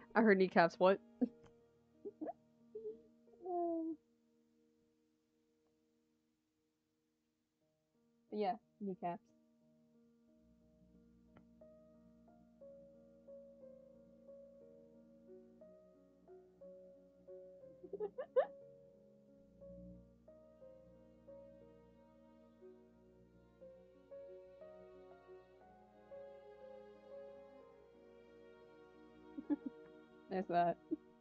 I heard kneecaps. What? Yeah, kneecaps. There's that.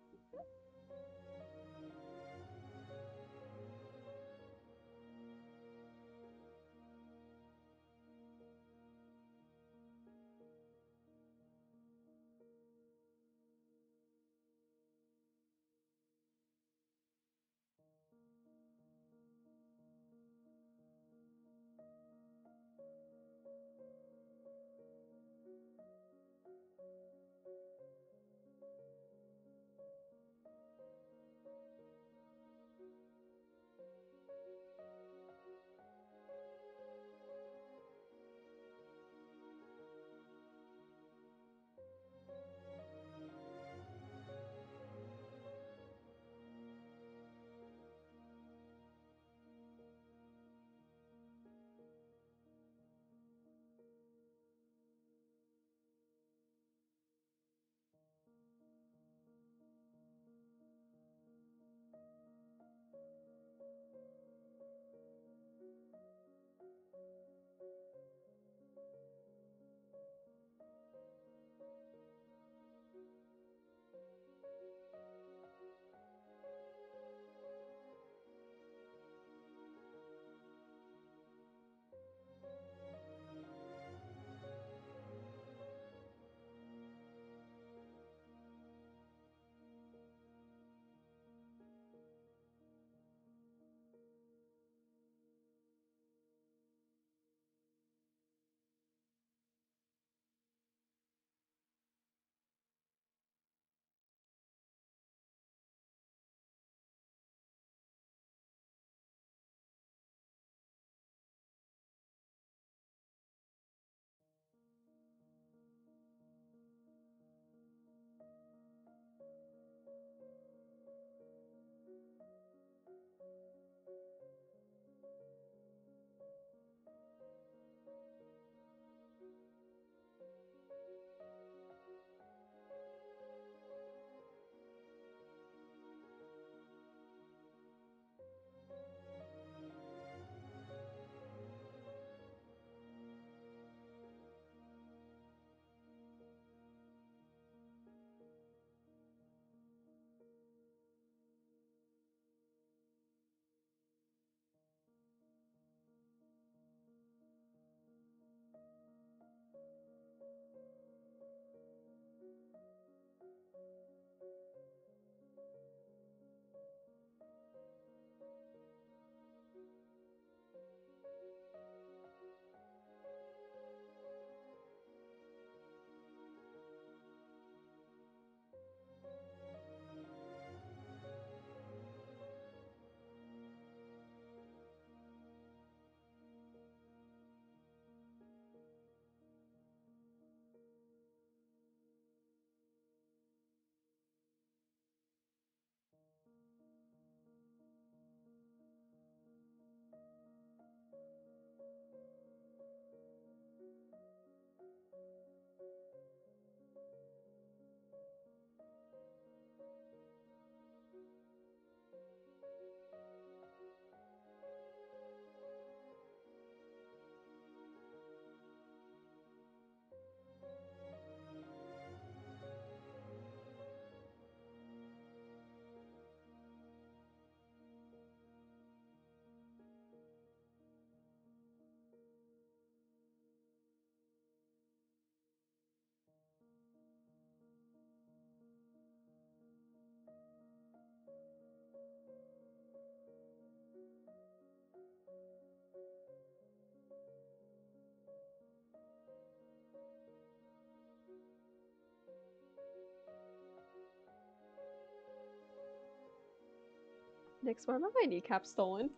Next, why are my kneecaps stolen?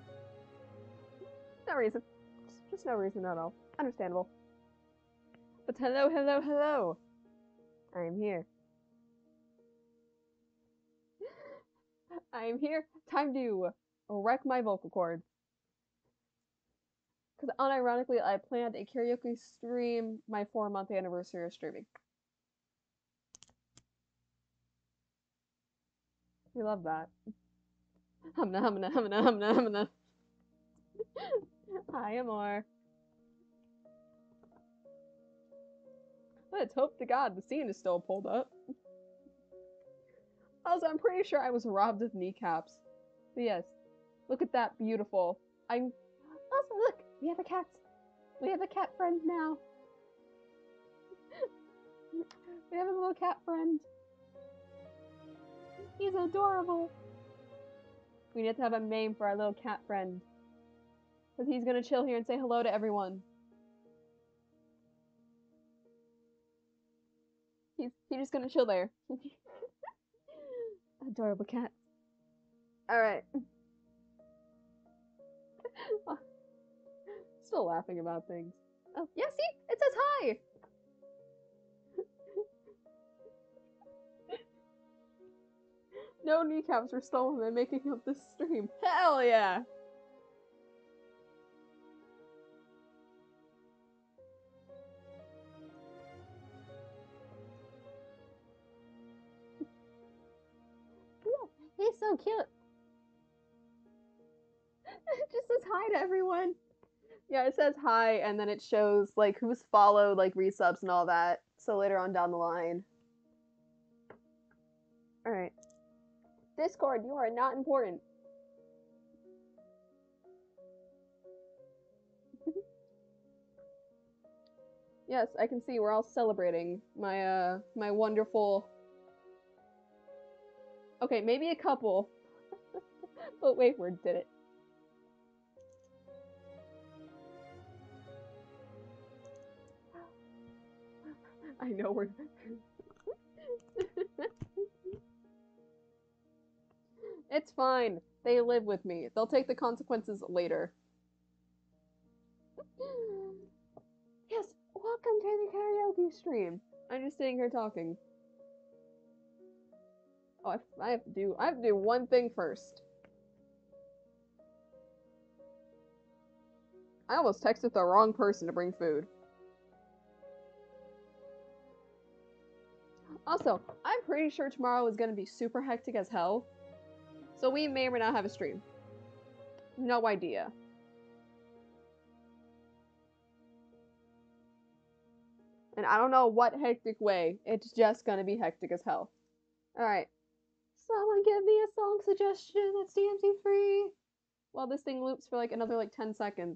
No reason. Just no reason at all. Understandable. But hello, hello, hello. I am here. I am here. Time to wreck my vocal cords. Because unironically, I planned a karaoke stream my 4-month anniversary of streaming. We love that. Humna, humna, humna, humna, humna. Hi, Amor. Let's hope to God the scene is still pulled up. Also, I'm pretty sure I was robbed of kneecaps. But yes, look at that beautiful. Also, look, we have a cat. We have a cat friend now. We have a little cat friend. He's adorable. We need to have a name for our little cat friend. Because he's gonna chill here and say hello to everyone. He's just gonna chill there. Adorable cat. Alright. Still laughing about things. Oh, yeah, see? It says hi! No kneecaps were stolen by making up this stream. Hell yeah! Yeah, he's so cute. It just says hi to everyone. Yeah, it says hi, and then it shows, like, who's followed, like, resubs and all that. So later on down the line. Alright. Discord, you are not important. Yes, I can see we're all celebrating my, my wonderful... Okay, maybe a couple. But Waveward did it. I know we're... It's fine. They live with me. They'll take the consequences later. Yes, welcome to the karaoke stream. I'm just sitting here talking. Oh, I have to do one thing first. I almost texted the wrong person to bring food. Also, I'm pretty sure tomorrow is gonna be super hectic as hell. So we may or may not have a stream. No idea. And I don't know what hectic way. It's just gonna be hectic as hell. Alright. Someone give me a song suggestion that's DMC free. While this thing loops for like another like 10 seconds.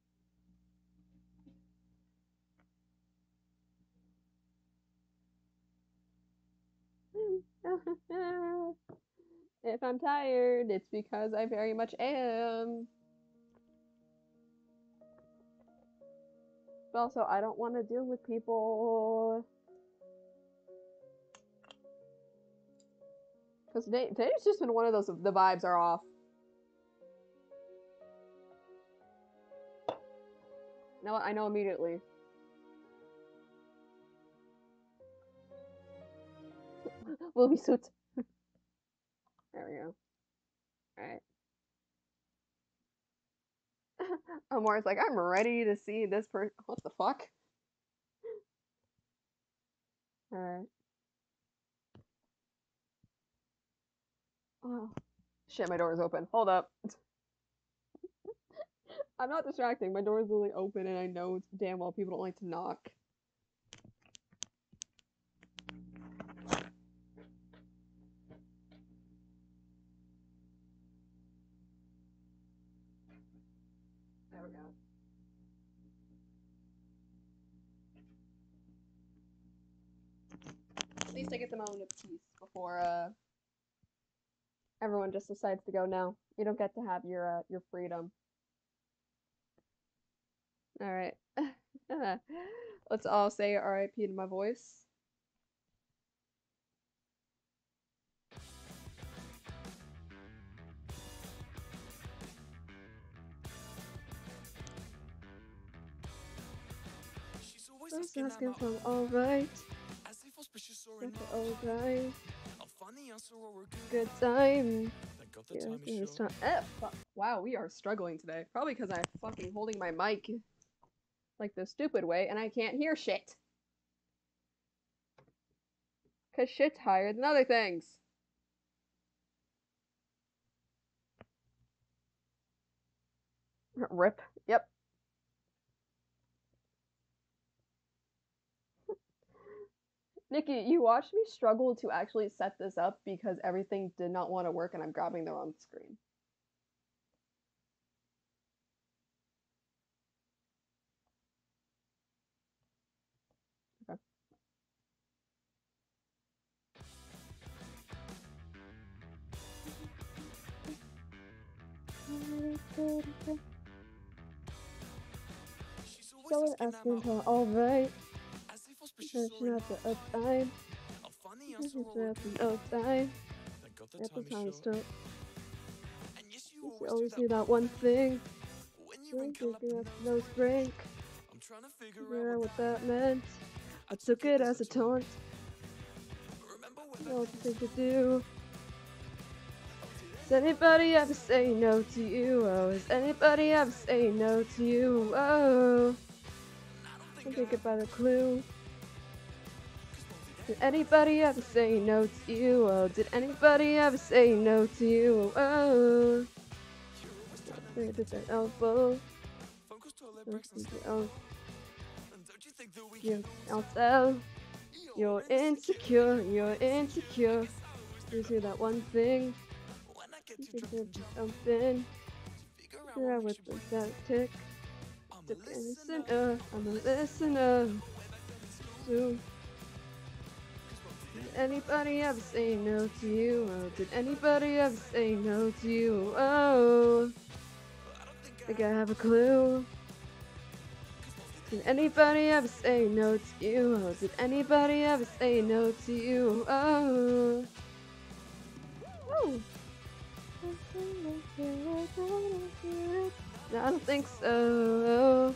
If I'm tired, it's because I very much am. But also, I don't want to deal with people. Because today's just been one of those, the vibes are off. No, I know immediately. Will be suit. There we go. Alright. Amor's like, I'm ready to see this person. What the fuck? Alright. Oh. Shit, my door is open. Hold up. I'm not distracting. My door is literally open and I know it's damn well people don't like to knock. There we go. At least I get the moment of peace before everyone just decides to go. No, you don't get to have your freedom. All right. Let's all say RIP to my voice. First asking for alright. Alright. Good time. Yeah, this time. Wow, we are struggling today. Probably because I'm fucking holding my mic like the stupid way and I can't hear shit. Cause shit's higher than other things. Rip. Yep. Nikki, you watched me struggle to actually set this up because everything did not want to work and I'm grabbing the wrong screen. Okay. So we're asking for alright. Searching out the upside. Outside. At the time still. You always do that one thing. No spring. Figure out what that meant. I took it as a taunt. What do you think to do? Does anybody ever say no to you? Oh, has anybody ever say no to you? Oh, I think about a clue. Did anybody ever say no to you? Oh, did anybody ever say no to you? Oh, I did that elbow. I'll tell. You're insecure. You're insecure. You do that one thing. You think something. Figure out what that tick. I'm a listener. I'm a listener. So, did anybody ever say no to you? Oh, did anybody ever say no to you? Oh, think I have a clue. Did anybody ever say no to you? Oh, did anybody ever say no to you? Oh. Oh. No, I don't think so.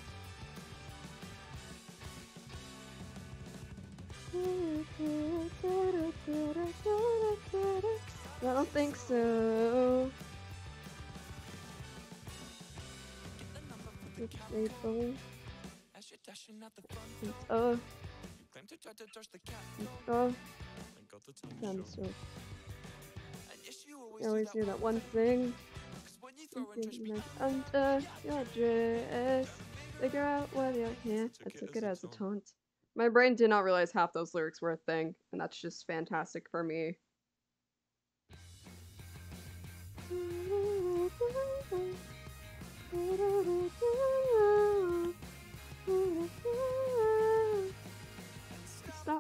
I don't think so. You always do that one thing. Under your dress. Figure out what you're here. I took it as a taunt. My brain did not realize half those lyrics were a thing, and that's just fantastic for me. Stop.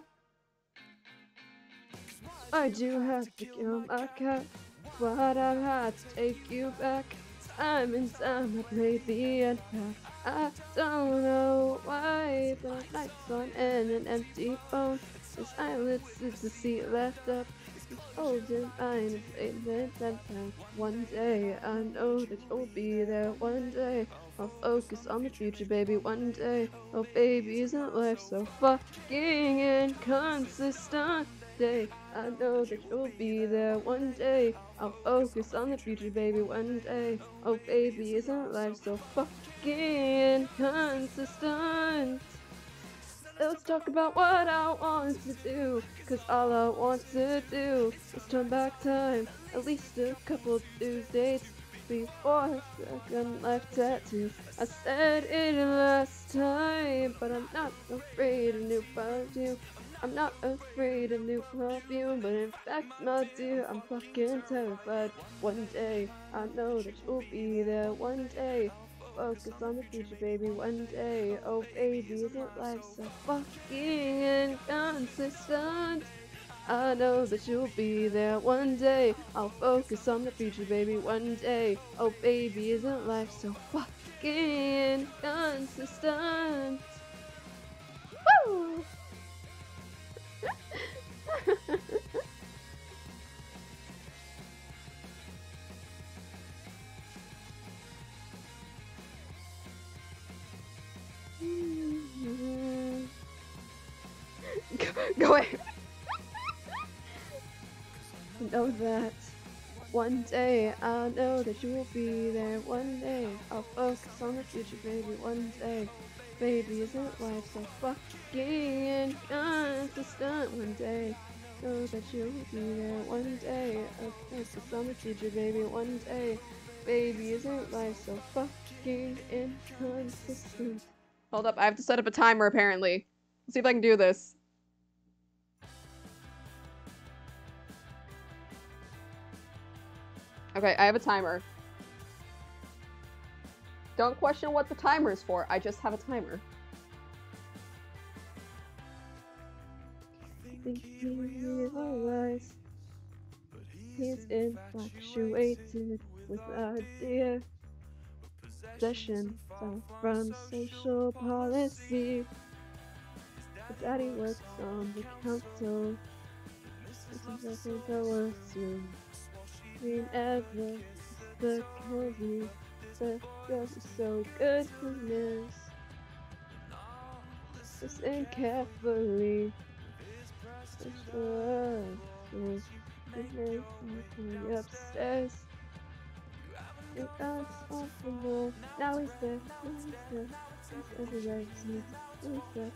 I do have to kill my cat. What I've had to take you back. I'm in time, I played the end back. I don't know why, but a lights on and an empty phone. His eyelids is the seat left up. Holding mine and saying that one day I know that you'll be there one day. I'll focus on the future, baby, one day. Oh, baby, isn't life so fucking inconsistent? Day, I know that you'll be there one day. I'll focus on the future, baby, one day. Oh, baby, isn't life so fucking inconsistent? Let's talk about what I want to do, cause all I want to do is turn back time at least a couple Tuesdays before second life tattoo. I said it last time, but I'm not afraid of new perfume. I'm not afraid of new perfume, but in fact, my dear, I'm fucking terrified. One day, I know that you'll be there one day. Focus on the future, baby, one day. Oh, baby, isn't life so fucking inconsistent? I know that you'll be there one day. I'll focus on the future, baby, one day. Oh, baby, isn't life so fucking inconsistent? Woo! Go away. Know that one day I'll know that you will be there. One day I'll focus on the future, baby. One day, baby, isn't life so fucking inconsistent? One day, know that you will be there. One day I'll focus on the future, baby. One day, baby, isn't life so fucking inconsistent? Hold up, I have to set up a timer apparently. Let's see if I can do this. Okay, I have a timer. Don't question what the timer is for, I just have a timer. He's infatuated with the idea. Possession from social policy. But daddy works on the council. This is nothing that works you. We never the candy. The girls are so good for this. Listen carefully. Upstairs. It got off the wall. Now he's there. Everywhere he's there.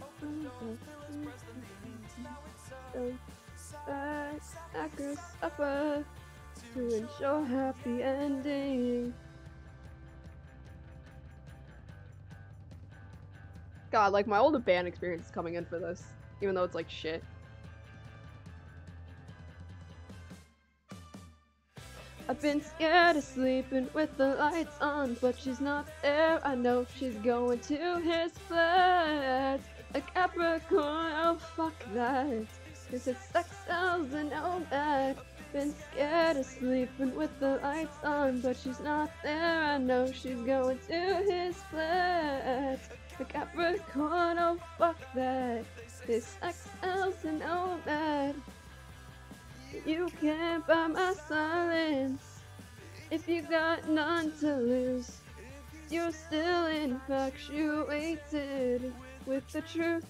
So that girl suffer to ensure happy ending. God, like my old band experience is coming in for this, even though it's like shit. I've been scared of sleeping with the lights on, but she's not there. I know she's going to his flat. A Capricorn, oh fuck that. Cause it's sex sells and all that. Been scared of sleeping with the lights on, but she's not there. I know she's going to his flat. A Capricorn, oh fuck that. This sex sells and all that. You can't buy my silence if you got none to lose. You're still infatuated with the truth.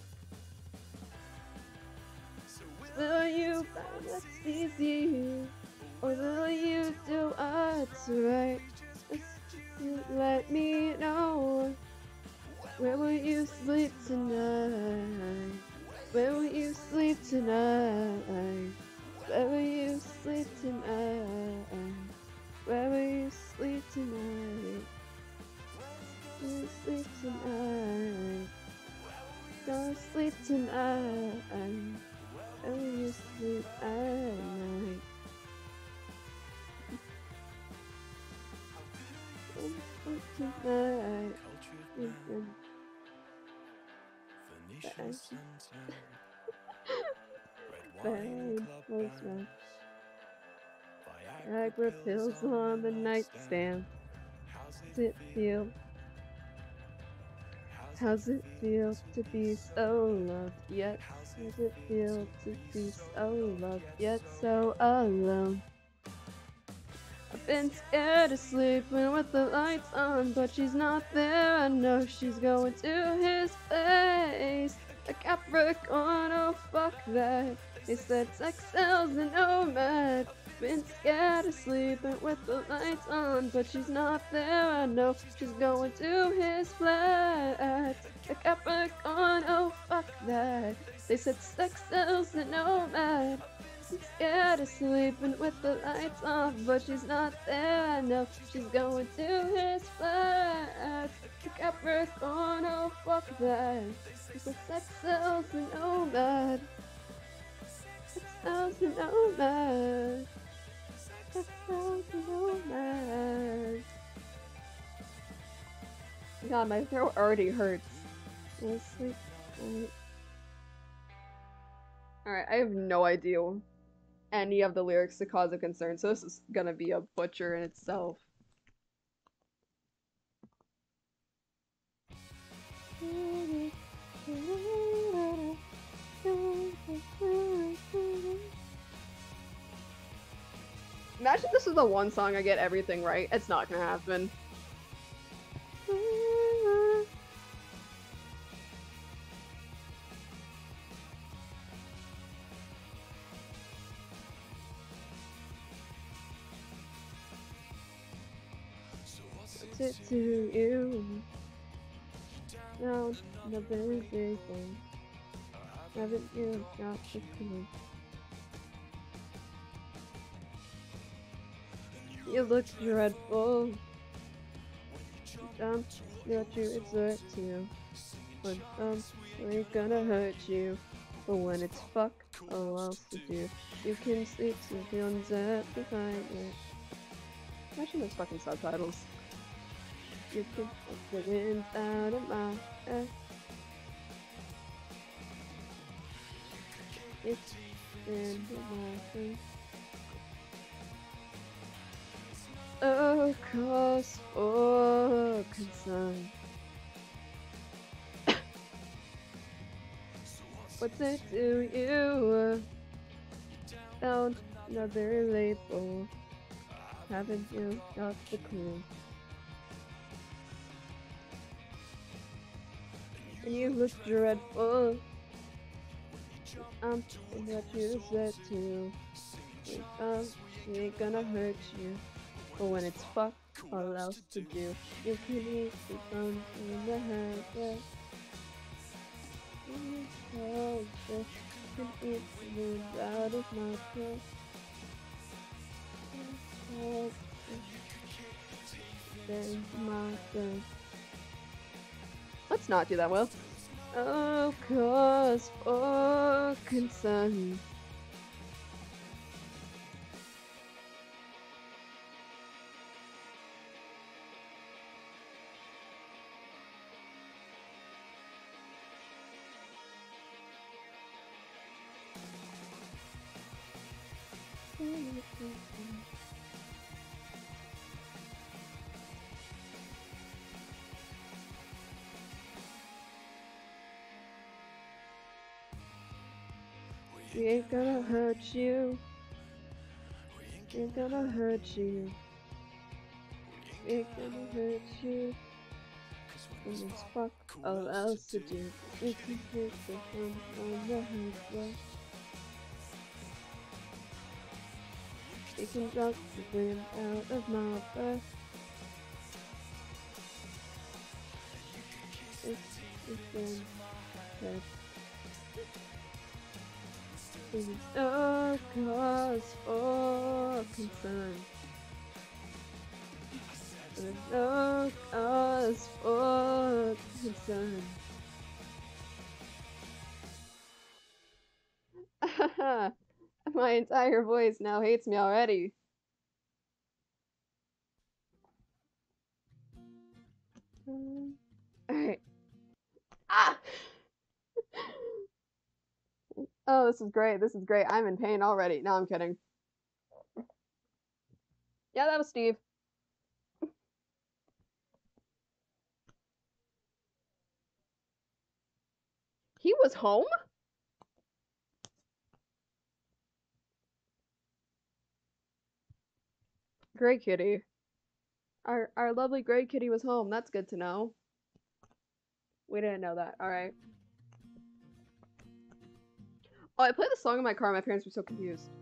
Will you find what's easy, or will you do what's right? You let me know. Where will you sleep tonight? Where will you sleep tonight? Where will you sleep tonight? Where will you sleep tonight? Where will you sleep tonight? Don't sleep tonight. Where will you sleep at night? Don't sleep tonight. Bang, postman. Viagra pills on the nightstand. How's it feel? How's it feel to be so loved yet? How's it feel to be so loved yet so alone? I've been scared of sleeping with the lights on, but she's not there. I know she's going to his place. A Capricorn, oh fuck that. They said sex sells and nomad. Been scared of sleeping with the lights on, but she's not there. I know she's going to his flat. A Capricorn, oh fuck that. They said sex sells and nomad. Been scared of sleeping with the lights on, but she's not there. I know she's going to his flat. A Capricorn, oh fuck that. They said sex sells and nomad. Sex sells and nomad. God, my throat already hurts. Alright, I have no idea any of the lyrics to Cause of Concern, so this is gonna be a butcher in itself. Imagine this is the one song I get everything right. It's not gonna happen. What's it to you? No, nothing is equal. Haven't you got the clue? You look dreadful. Don't what you exert to. But we're gonna hurt you. But when it's fuck all else to do, you can sleep with your unzip behind it. Imagine those fucking subtitles. You can put the wind out of my head. It's in my face. Oh, cause for concern. What's it to you? Found another label. Haven't you got the clue? And you look dreadful. And what you said to. She ain't gonna hurt you. But when it's fuck all else to do, you can eat the phone in the head. Yeah. Oh, shit. Can eat the wind out of my throat. Oh, then my throat. Let's not do that, Will. Oh, cause for concern. We ain't gonna hurt you. We ain't gonna hurt you. We ain't gonna hurt you. And it's fuck all else to do. We can take the fun on the head. We can drop the wind out of my breath. It's been said. There's no cause for concern. There's no cause for concern. My entire voice now hates me already. Alright. Ah! Oh, this is great. This is great. I'm in pain already. No, I'm kidding. Yeah, that was Steve. He was home? Gray Kitty. Our lovely Gray Kitty was home. That's good to know. We didn't know that. Alright. Oh, I played the song in my car. My parents were so confused.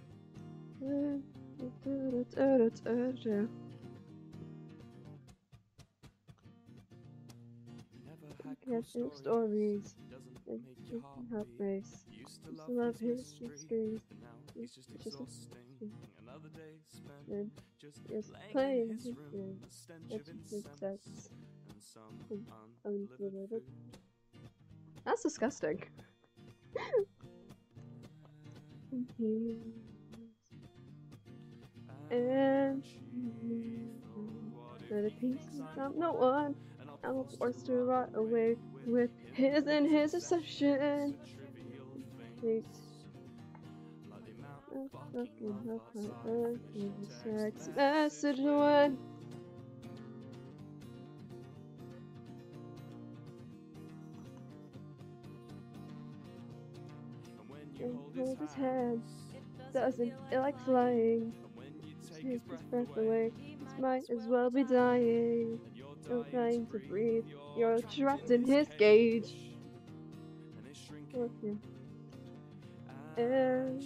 Get your stories. Help race. Used to love his histories. It's just just playing his room. That's his sex. That's disgusting. And let a piece from no one. I'm forced to rot away with his and his obsession. Fucking sex message one. And hold his hand. Doesn't it like flying? Take his breath away. This might as well be dying. You're trying to breathe. You're trapped in his cage. Okay. And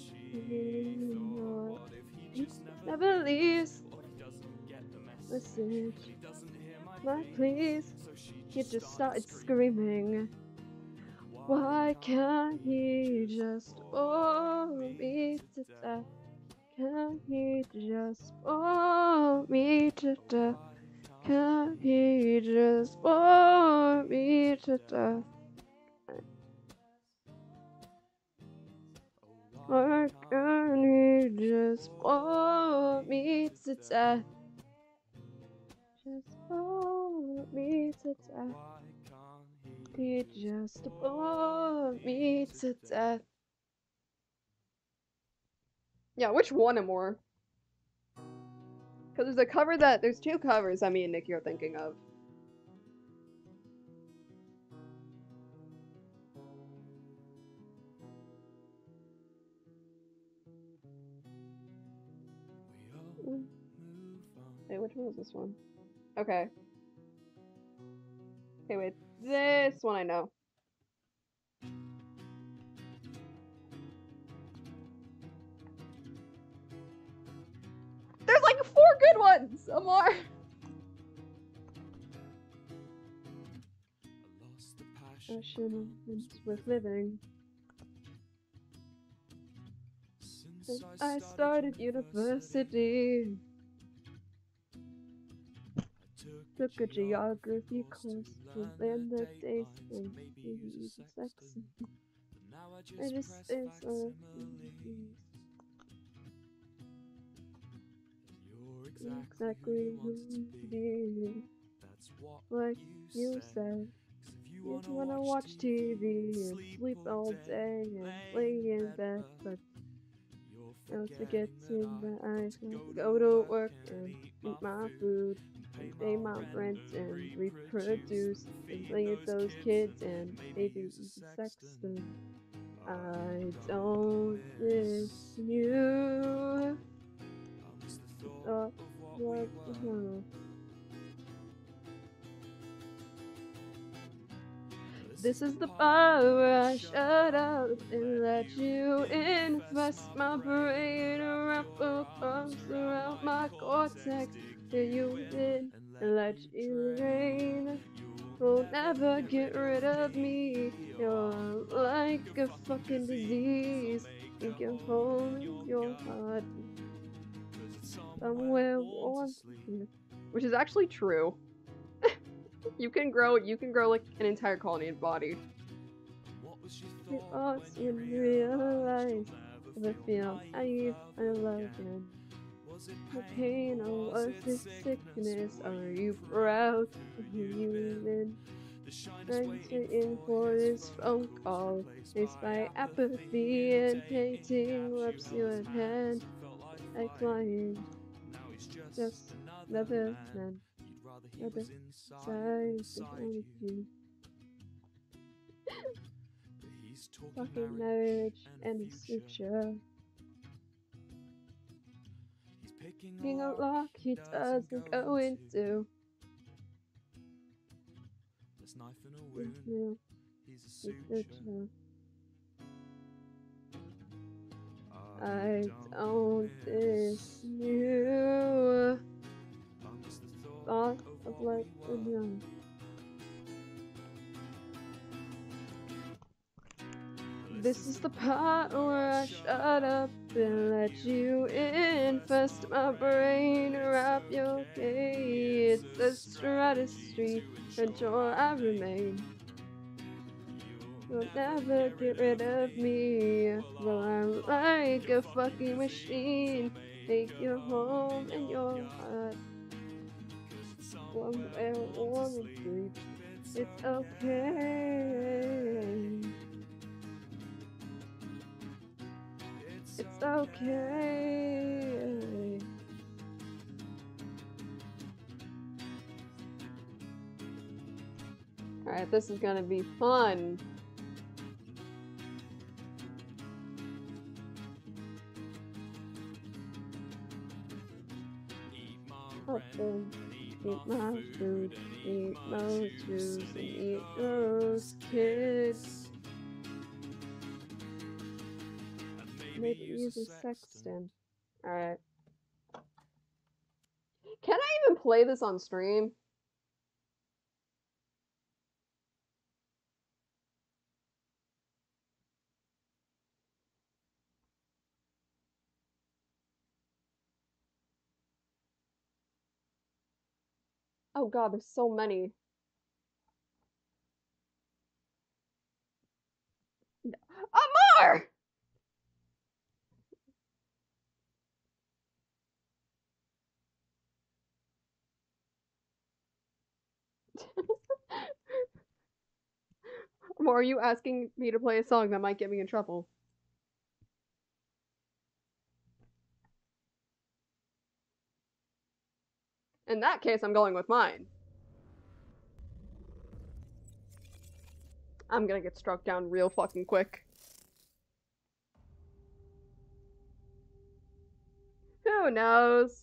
he never leaves. Message. Like, please. He just started screaming. Why can't he just bore me to death? Can't he just bore me to death? Can't he just bore me to death? Why can't he just bore me to death? Just bore me to death. He just bore me to death. Yeah, which one and more? Because there's two covers I mean Nikki are thinking of. Wait, which one was this one? Okay. Okay, wait. This one I know. There's like 4 good ones! Amar! Passion is worth living. Since I started university, took a geography course to learn the days and maybe sex. I just is exactly who you like you said. You wanna watch TV and sleep all day and lay in bed, but now to get to my eyes, go to work and eat my food, and pay my rent and reproduce and play with those kids and maybe even sex them. I don't miss you. What? This is the part where I shut up and let you infest my brain, wrap your arms around my cortex, till you in and let you rain. Will never get rid of me. You're like a fucking disease. You can hold your heart somewhere warm, which is actually true. You can grow like an entire colony in body. You ought to realize the feel I love you. The pain or was it sickness? Are you proud of who you've been? Waiting for this phone call, faced by apathy and hating lips you had had. I climbed, just another man, another side of you. Fucking marriage and his future. Being a lock he doesn't go into. I don't miss you. Thought of like a young. This is the part where I shut up and let you infest my brain, wrap your gaze. It's a stratosphere until I remain. You'll never get rid of me. Well, I'm like a fucking machine. Take your home and your heart. Somewhere warm and sweet. It's okay. It's okay. Alright, this is gonna be fun. Eat my food, eat my juice, and eat those kids. Maybe use a sextant. Alright. Can I even play this on stream? Oh god, there's so many. Amar! Amar, are you asking me to play a song that might get me in trouble? In that case, I'm going with mine. I'm gonna get struck down real fucking quick. Who knows?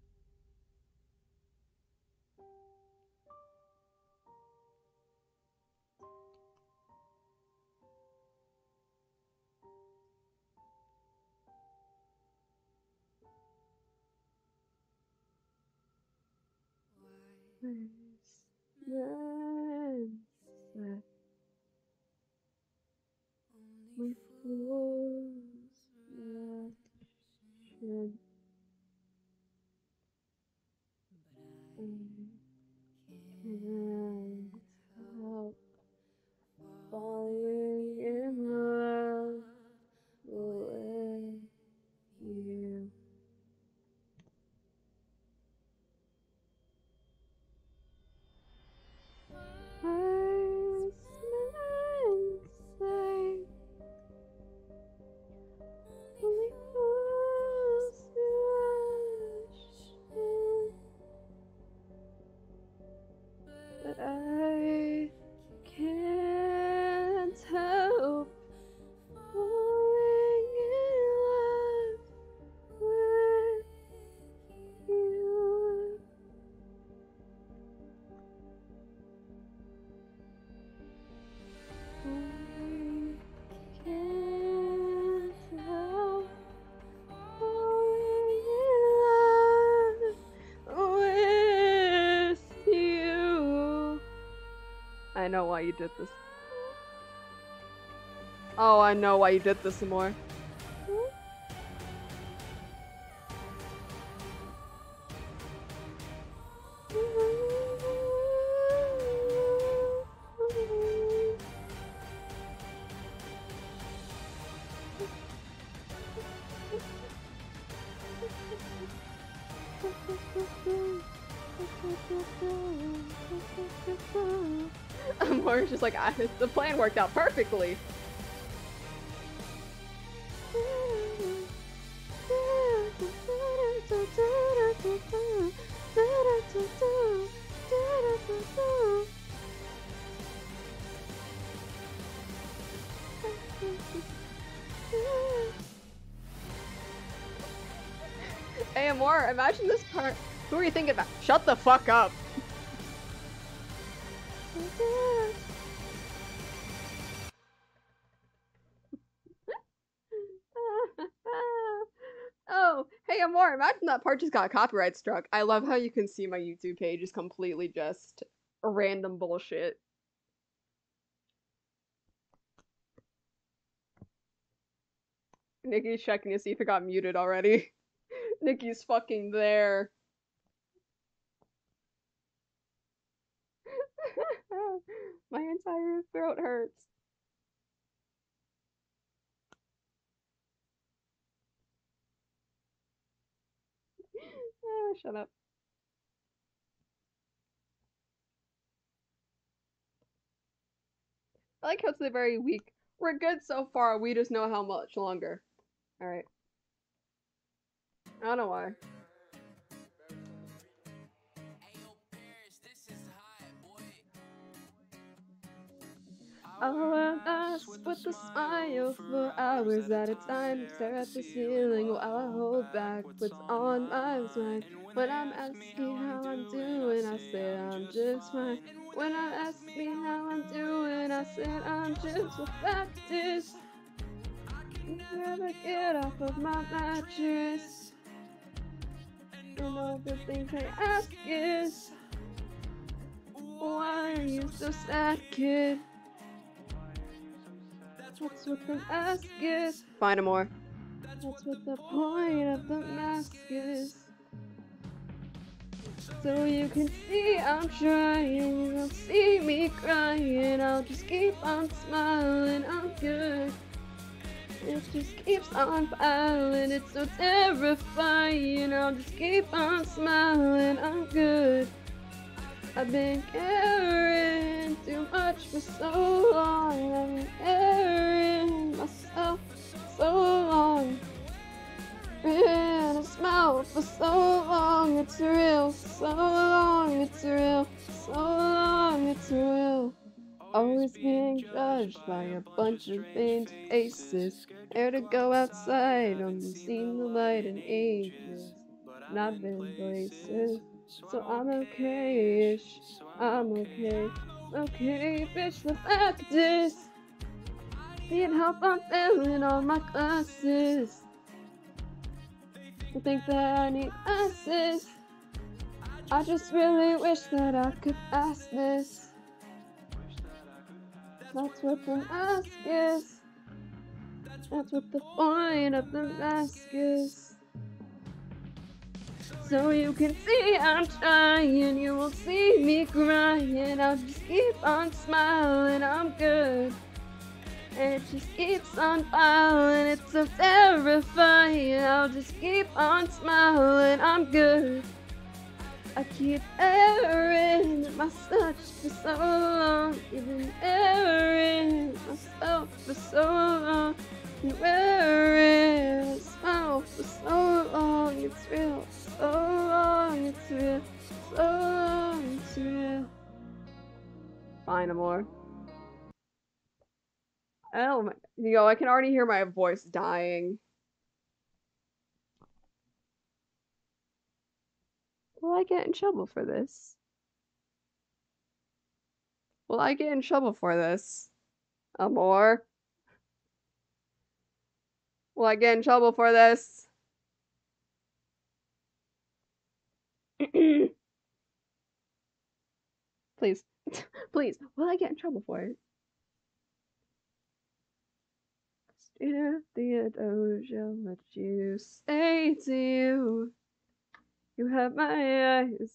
Falling in love with you. Wise men say only fools rush in, but I can't help falling in love with you. I can't help falling in love with you. I know why you did this. Oh, I know why you did this some more. More just like, the plan worked out perfectly. AMR, imagine this part. Who are you thinking about? Shut the fuck up. Oh, hey Amor, imagine that part just got copyright struck. I love how you can see my YouTube page is completely just random bullshit. Nikki's checking to see if it got muted already. Nikki's fucking there. My entire throat hurts. Shut up. I like how it's the very weak. We're good so far, we just know how much longer. Alright. I don't know why. I'll ask with a smile for hours at a time. Stare at the ceiling while I hold back what's on my mind. When I'm asked me how I'm doing, I say I'm just fine. When I ask me how I'm doing, I said I'm just a Baptist. Never get off of my mattress. And all the things I ask is, why are you so sad, kid? That's what the mask is. Find more. That's what the point of the mask is. So you can see I'm trying, you don't see me crying. I'll just keep on smiling, I'm good. It just keeps on piling, it's so terrifying. I'll just keep on smiling, I'm good. I've been caring too much for so long. I've been carrying myself so long. Been a smile for so long, it's real. So long, it's real. So long, it's real. Always being judged by a bunch of vain faces. Dare to go outside, seen the light in ages. And I've been places, so I'm okay-ish. I'm okay. Okay, bitch, the fact is, can't help I'm failing all my classes. I think that I need assist. I just really wish that I could pass this. That's what the mask is. That's what the point of the mask is. So you can see I'm trying, you won't see me crying. I'll just keep on smiling, I'm good. And it just keeps on piling, it's so terrifying. I'll just keep on smiling, I'm good. I keep airing myself for so long. You've been airing myself for so long. Been wearing a smile for so long. It's real, so long, it's real, so long, it's real. Fine, Amor. Oh my, I can already hear my voice dying. Will I get in trouble for this? Will I get in trouble for this? Amor? Will I get in trouble for this? Please. Please. Will I get in trouble for it? Dear Theodosia, what you say to you? You have my eyes.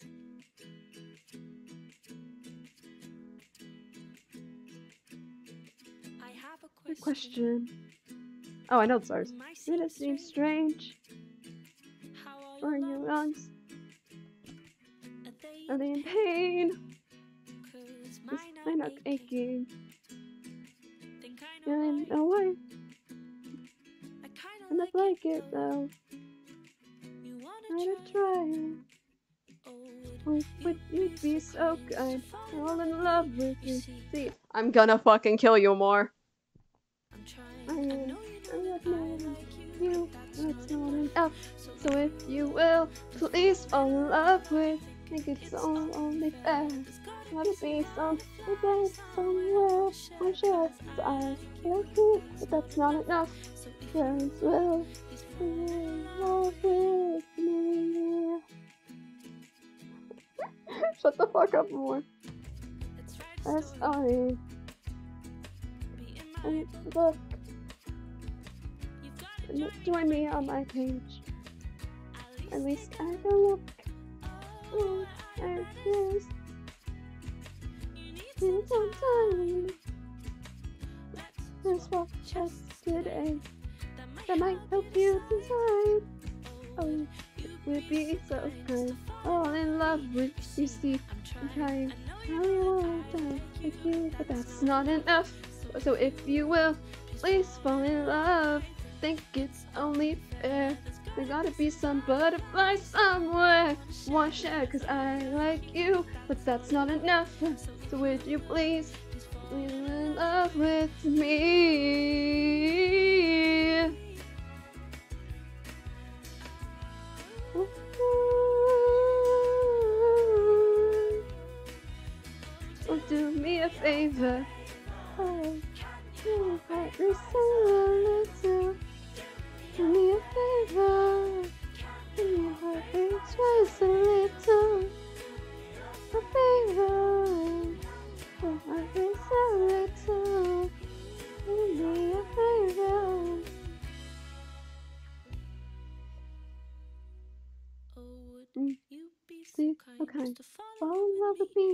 I have a Question. Oh, I know the stars. Did it seem strange? Or your lungs? Are they in pain? Is my neck aching? And no way. And I like it though. I'd try it. Oh, would you be so kind? All in love with you. See, I'm gonna fucking kill you more. I'm looking at you, it's not enough. So if you will, please fall in love with. Think it's only fair. Gotta be something somewhere. I'm sure I feel good, but that's not enough. Parents will be in love with me. Shut the fuck up more. Sorry. And look. Join me on my page. At least I can look. Oh, I guess. In some time. This was just today. That might help you decide. Oh, it would be so good. All in love with you, see. I'm trying. I want to like you, but that's not enough. So if you will, please fall in love. Think it's only fair. There gotta be some butterflies somewhere. Want to share, cause I like you, but that's not enough. So would you please fall in love with me? So do me a favor. Oh, you might be so little. Do me a favor. Can you help me twice a little? A favor. You might be so little. Do me a favor. Oh, would you be so See, kind? okay.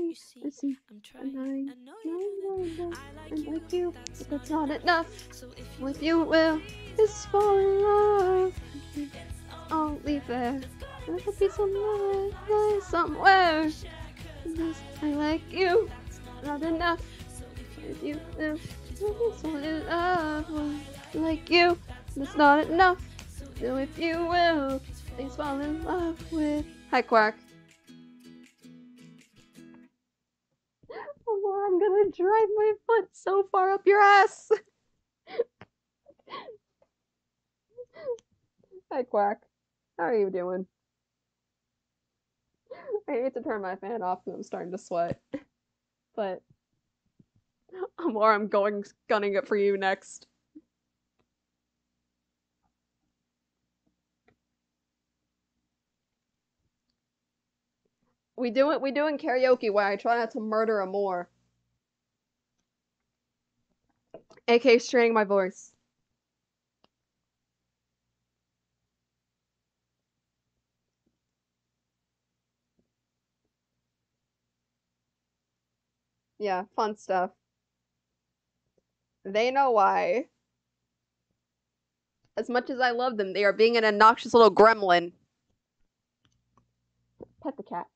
me. I see. And I like you, but that's not enough. If you will, just fall in love. I'll leave there. There could be somewhere. I like you, not enough. If you will, just fall in love. Like you, that's not enough. So if you will, please fall in love with. Hi, Quack. Oh, I'm gonna drive my foot so far up your ass. Hi, Quack. How are you doing? I need to turn my fan off because I'm starting to sweat. But I'm gunning it for you next. We doing karaoke where I try not to murder a more. AK straining my voice. Yeah, fun stuff. They know why. As much as I love them, they are being an obnoxious little gremlin. Pet the cat.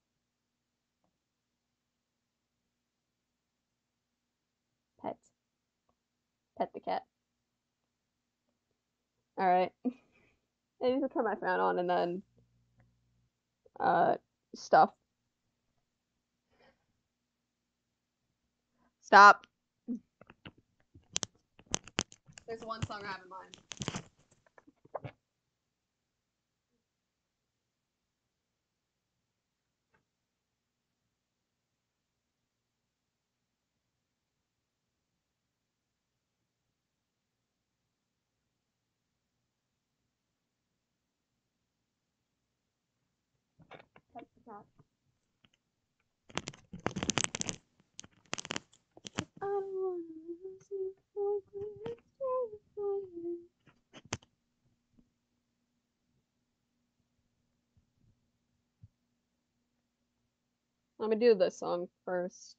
Pet. Pet the cat. Alright. I need to turn my fan on and then stuff. Stop. There's one song I have in mind. Pet the cat. I don't wanna lose you for you. Let me do this song first.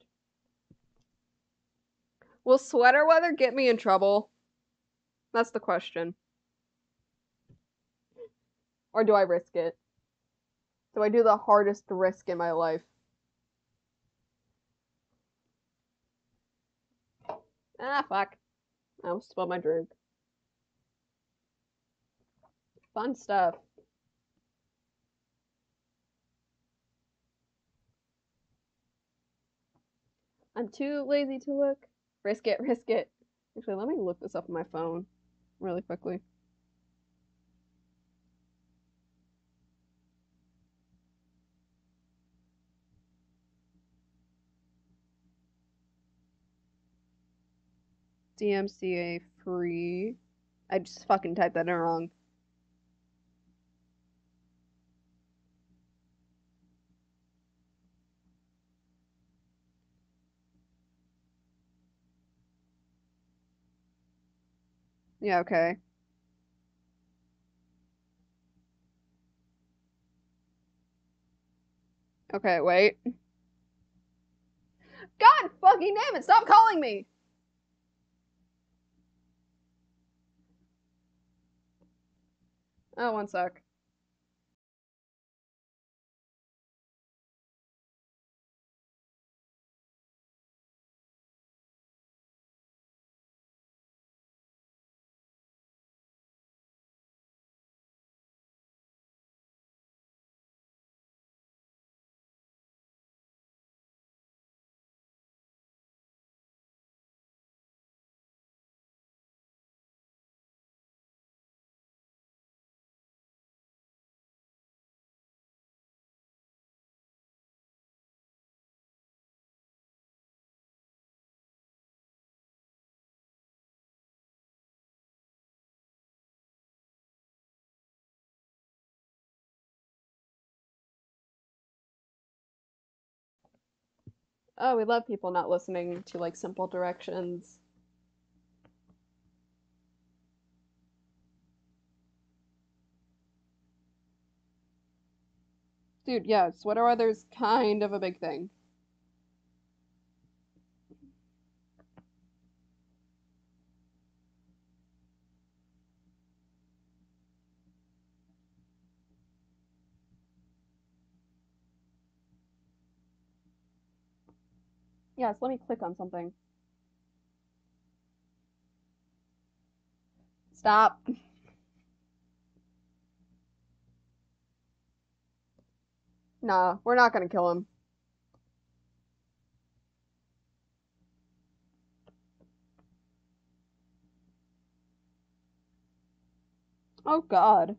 Will sweater weather get me in trouble? That's the question. Or do I risk it? Do I do the hardest risk in my life? Ah, fuck. I almost spilled my drink. Fun stuff. I'm too lazy to look. Risk it, risk it. Actually, let me look this up on my phone really quickly. DMCA free. I just fucking typed that in wrong. Yeah, okay. Okay, wait. God fucking damn it, stop calling me! Oh, one sec. Oh, we love people not listening to like simple directions. Dude, yeah, sweater weather's kind of a big thing. Yes, let me click on something. Stop. Nah, we're not gonna kill him. Oh god.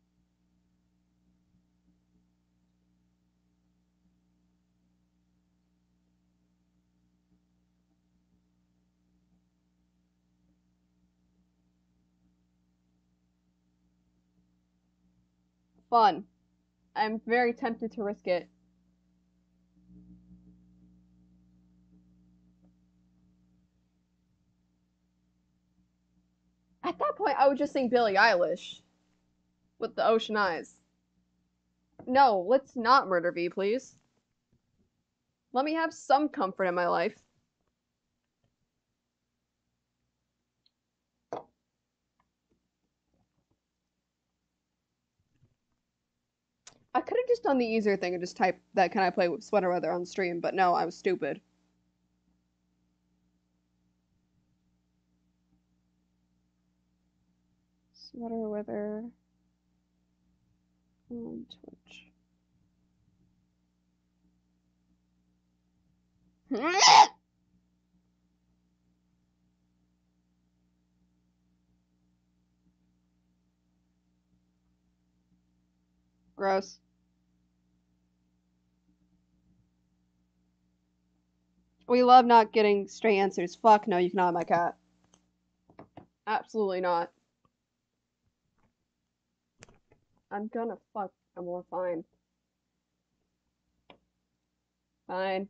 Fun. I'm very tempted to risk it. At that point, I would just sing Billie Eilish with the ocean eyes. No, let's not murder V, please. Let me have some comfort in my life. I could have just done the easier thing and just typed that can I play with sweater weather on stream, but no, I was stupid. Sweater weather on Twitch. Gross. We love not getting straight answers. Fuck no, you cannot have my cat. Absolutely not. I'm gonna fuck. I'm fine. Fine.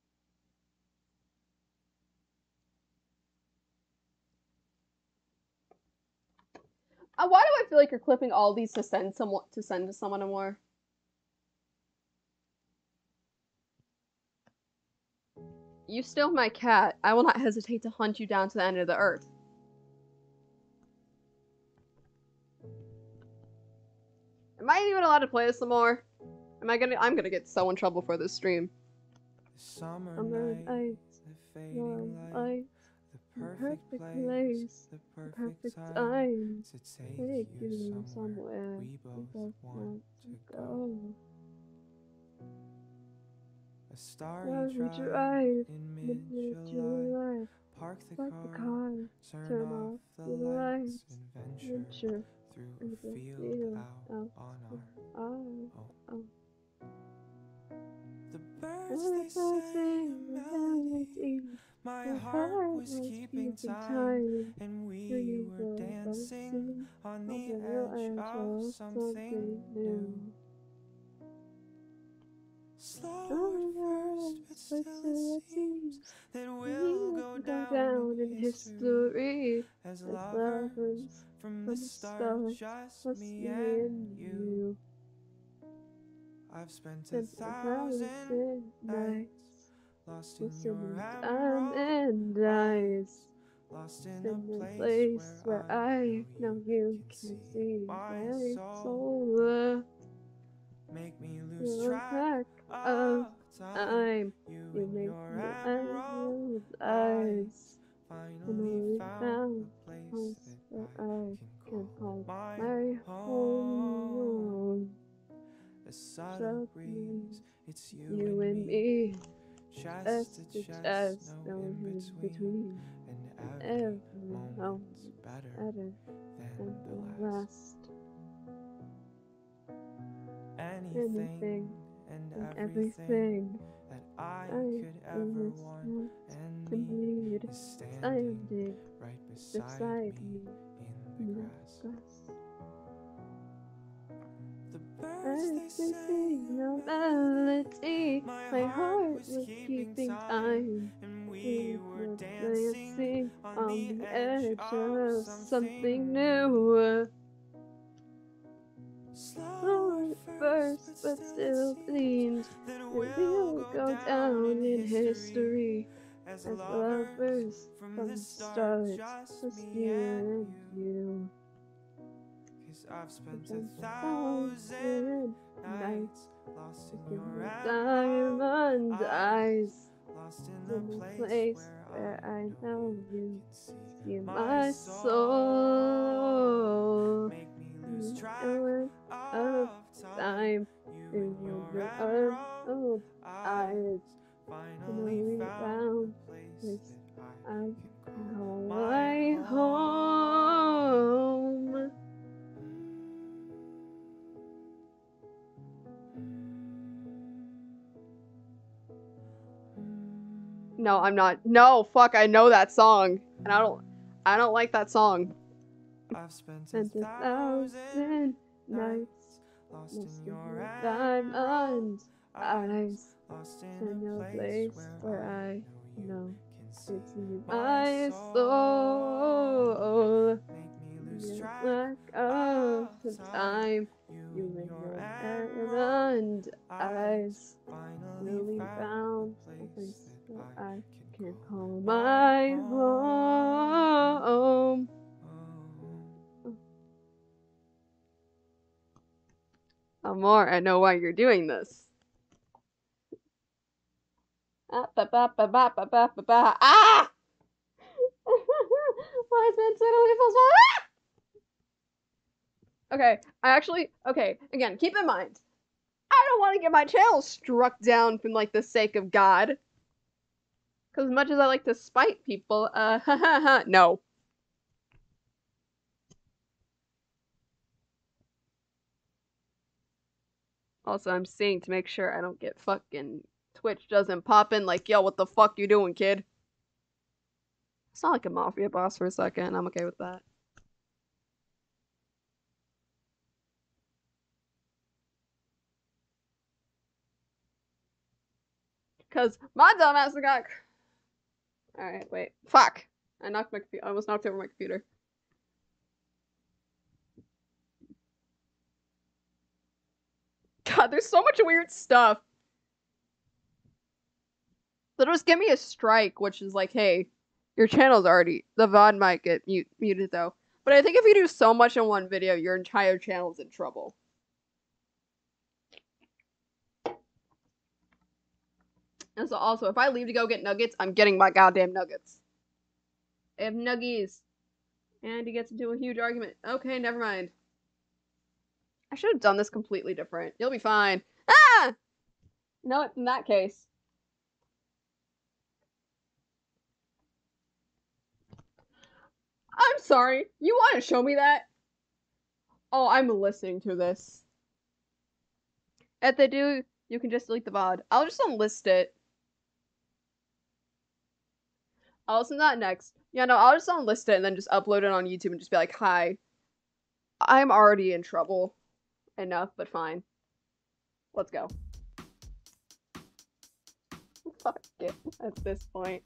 Why do I feel like you're clipping all these to send to someone more? You steal my cat. I will not hesitate to hunt you down to the end of the earth. Am I even allowed to play this some more? I'm gonna get so in trouble for this stream. Summer nights, the perfect place, the perfect time to take you somewhere we both want to go. A starry drive in mid-July. Park the car, turn off the lights, and venture through a field out on our own. The birds they sang a melody. My heart was keeping time, and we were dancing on the edge of something new. Slow at first, but still it seems that we'll go down in history as lovers from the start, just me and you. I've spent 1,000 nights lost in your and eyes, lost in a place where I know you can see my soul. Make me lose track of time. You make me endless eyes. Finally found a place that I can call my home. A subtle breeze, it's you and me. Chest to chest, no in between. And every moment's better than the last. Anything and everything that I could ever want and need is standing right beside me in the grass. The birds they sing a melody. My heart was keeping time, and we were dancing on the edge of something new. Slow at first, but still believed that we'll go down in history as lovers from the start, just me and you. 'Cause I've spent 1,000 nights lost in your diamond eyes, in the place where I know you see my soul. Hour of time in your arms of eyes. Finally found place I can call my home. No, I'm not. No, fuck, I know that song. And I don't like that song. I've spent 1,000 nights lost in your diamond eyes. In no place where I know it's in my soul. Lack of time, you and your diamond eyes. Really found a place where I can call my home. Amor, I know why you're doing this. Ah! Why is it suddenly ah! Okay, okay, again, keep in mind, I don't want to get my channel struck down from, like, the sake of God. Because as much as I like to spite people, no. Also, I'm seeing to make sure I don't get fucking Twitch doesn't pop in like, yo, what the fuck you doing, kid? It's not like a mafia boss for a second. I'm okay with that. Cause my dumbass got. Alright, wait. Fuck! I almost knocked over my computer. God, there's so much weird stuff. They'll just give me a strike, which is like, hey, your channel's already. The VOD might get muted though. But I think if you do so much in one video, your entire channel's in trouble. And so also, if I leave to go get nuggets, I'm getting my goddamn nuggets. I have nuggies. And he gets into a huge argument. Okay, never mind. I should have done this completely different. You'll be fine. Ah! No, in that case. I'm sorry. You want to show me that? Oh, I'm listening to this. If they do, you can just delete the VOD. I'll just unlist it. I'll listen to that next. Yeah, no, I'll just unlist it and then just upload it on YouTube and just be like, hi. I'm already in trouble. Enough, but fine. Let's go. Fuck it at this point.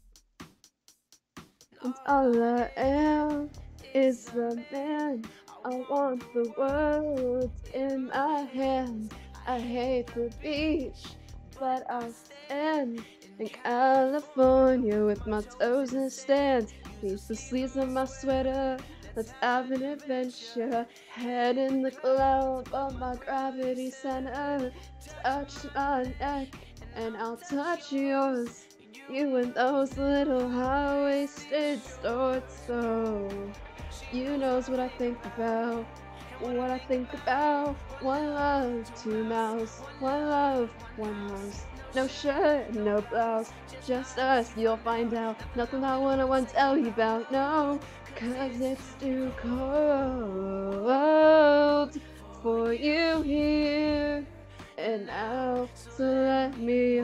And all I am is the man. I want the world in my hand. I hate the beach, but I'll stand in California with my toes in the stands. Piece the sleeves of my sweater. Let's have an adventure. Head in the cloud of my gravity center. Touch my neck and I'll touch yours. You and those little high-waisted shorts. So you knows what I think about. What I think about. One love, two mouths. One love, one house. No shirt, no blouse. Just us, you'll find out. Nothing I wanna tell you about, no. Cause it's too cold for you here and now. So let me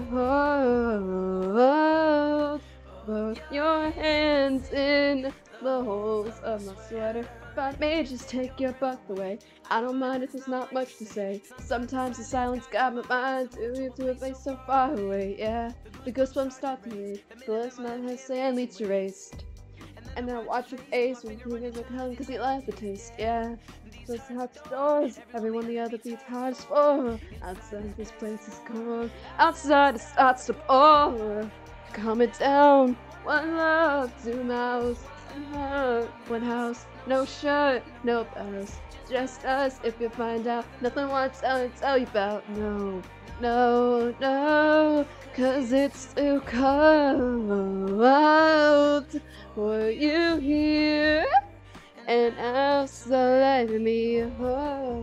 hold both your hands in the holes of my sweater. If I may just take your breath away, I don't mind if there's not much to say. Sometimes the silence got my mind to a place so far away, yeah. The goosebumps start to leave, the last night has sand leads erased. And I watch your face when fingers are tongue cause you like the taste, yeah. So it's out the doors, everyone the other beats hard as for. Outside this place is cold, outside it starts to pour. Coming down, one love, two mouths, one house, no shirt, no blouse. Just us if you find out, nothing wants to tell you about, no. no, no, 'cause it's too cold for you here. And also let me hold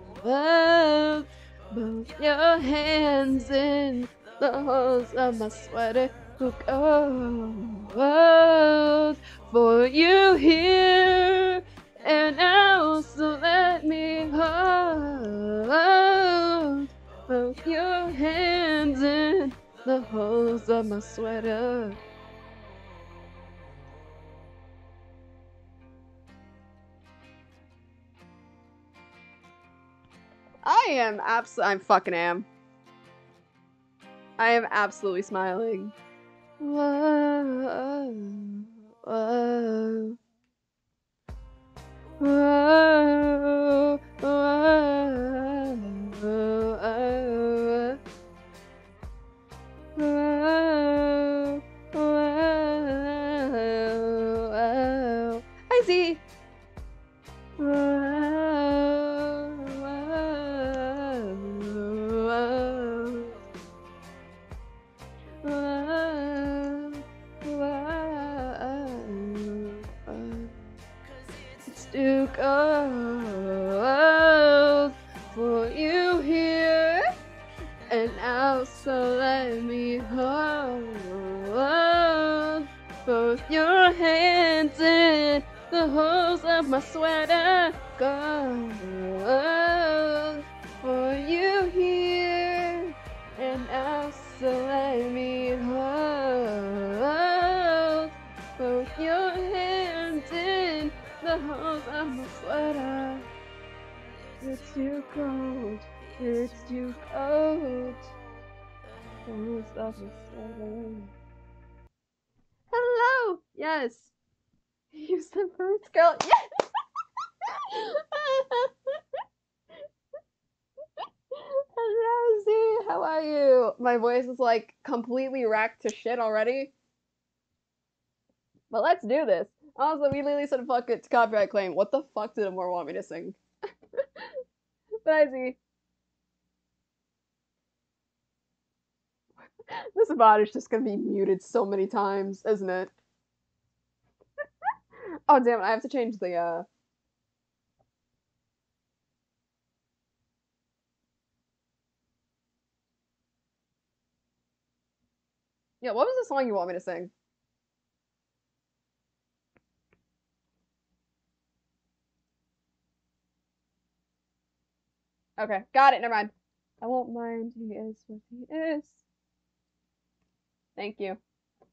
both your hands in the holes of my sweater. Who goes for you here? And also let me hold both your hands in the holes of my sweater. I fucking am. I am absolutely smiling. Whoa, whoa, whoa, whoa, whoa, whoa, whoa. Hi, Z. It's too cold for you here, and also let me hold both your hands in the holes of my sweater. Gold for you here, and also let me hold both your hands in the holes of my sweater. It's too cold. It's too cold. Holes of my sweater. Hello. Yes. Use the first girl. Yes. Hello, Z. How are you? My voice is like completely racked to shit already. But let's do this. Also, we literally said fuck it to copyright claim. What the fuck did Amor want me to sing? But I see. This VOD is just gonna be muted so many times, isn't it? Oh damn it, I have to change the Yeah, what was the song you want me to sing? Okay, got it, never mind. I won't mind, he is what he is. Thank you.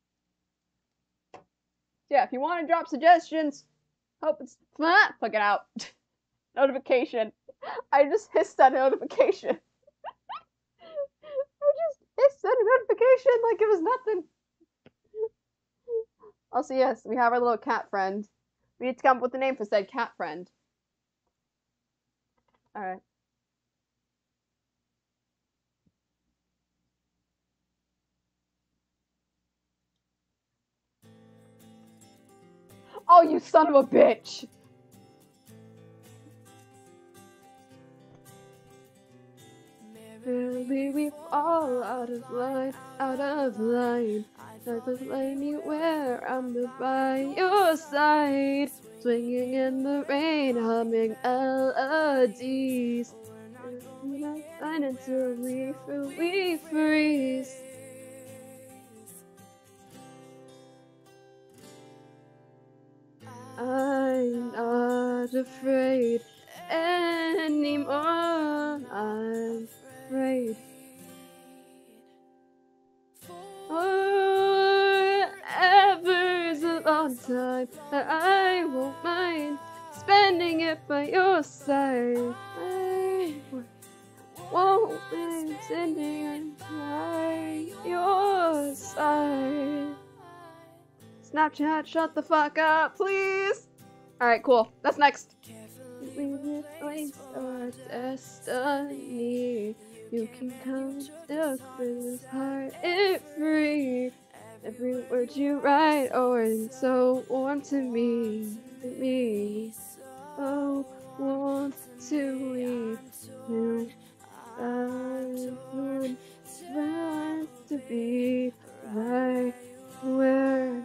Yeah, if you want to drop suggestions, hope it's fuck it out. Notification. I just hissed that notification. I just hissed that notification like it was nothing. Also, yes, we have our little cat friend. We need to come up with a name for said cat friend. Alright. Oh, you son of a bitch! Barely we fall out of line, out of line. I just blame you where I'm by your side, swinging in the rain, humming melodies. We not find until we freeze. I'm not afraid anymore. I'm afraid. Forever's a long time, but I won't mind spending it by your side. I won't mind spending it by your side. Snapchat, shut the fuck up, please! Alright, cool. That's next. We replace our destiny. You can come still, cause heart it free. Every word you write, oh, it's so warm to me. So warm to me. I would want to be right where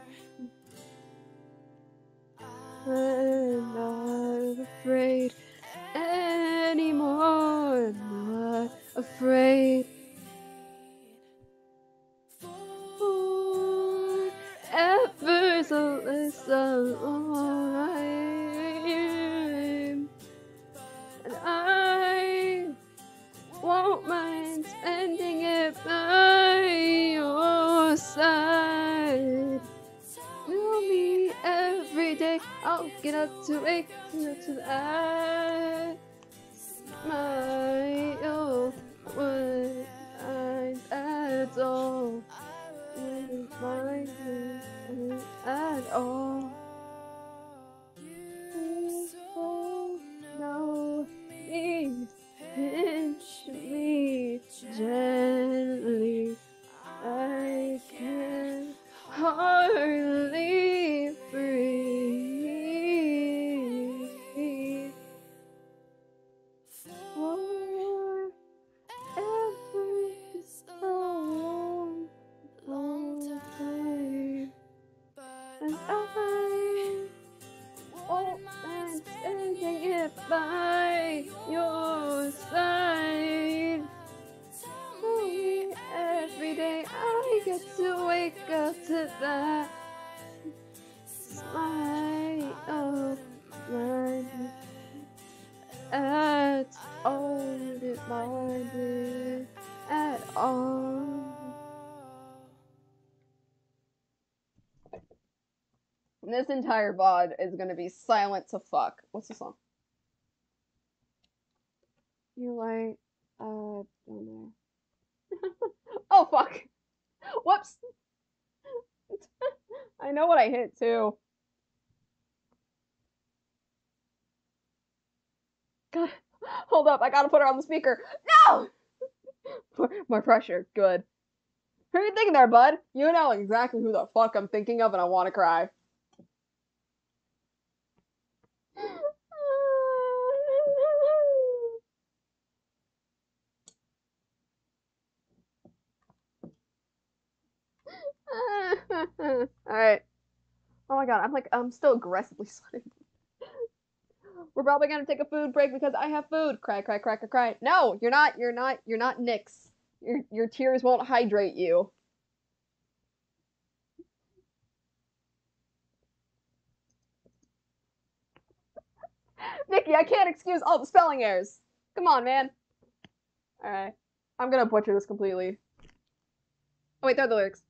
I'm not afraid anymore. Not afraid. Forever's a lesson line, and I won't mind spending it by your side. Tell me every day I'll get up to wake up to that. My would I at all? Wouldn't mind it at all. You don't know me. Pinch me gently. I can hardly breathe. Forever is a long, long time, and I won't mind spending it by your side. Every day I get to wake up to that smile of mine at all, didn't mind it at all. This entire VOD is gonna be silent to fuck. What's the song? You like, don't know. Oh fuck! Whoops! I know what I hit too. God, hold up! I gotta put her on the speaker. No! More pressure. Good. Who are you thinking there, bud? You know exactly who the fuck I'm thinking of, and I want to cry. Alright. Oh my god, I'm still aggressively sweating. We're probably gonna take a food break because I have food. Cry, cry, cry, cry, cry. No, you're not Nyx. Your tears won't hydrate you. Nikki, I can't excuse all the spelling errors. Come on, man. Alright. I'm gonna butcher this completely. Oh wait, there are the lyrics.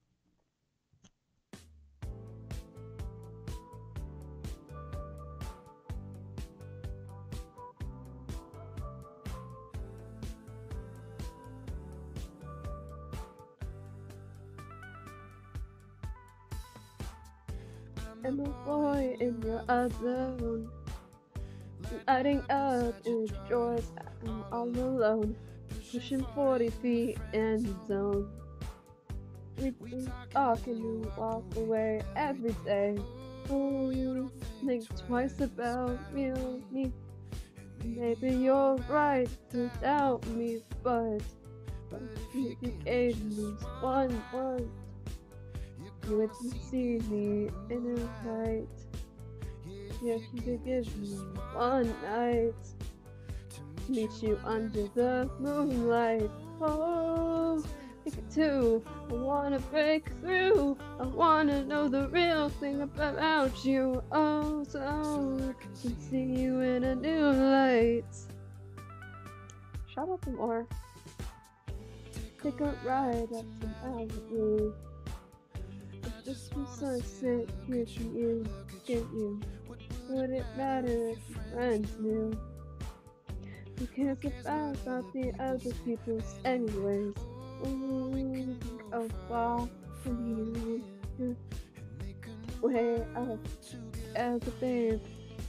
And the boy in your other, lighting up in joys, I'm all alone, pushing 40 feet in the zone. We talk and you walk away every day. Oh, you think twice about me. Maybe you're right to doubt me, but you gave me one. You went to see me in a night. Yeah, you could give me one night to meet you under the moonlight. Oh, take it too. I wanna break through. I wanna know the real thing about you. Oh, so I can see you in a new light. Shut up more. Take a ride up to Malibu. Just from sunset here to you, get you. Would it matter if your friends knew? Who cares about the other people's anyways? Ooh, oh, far from you. Way up as a babe.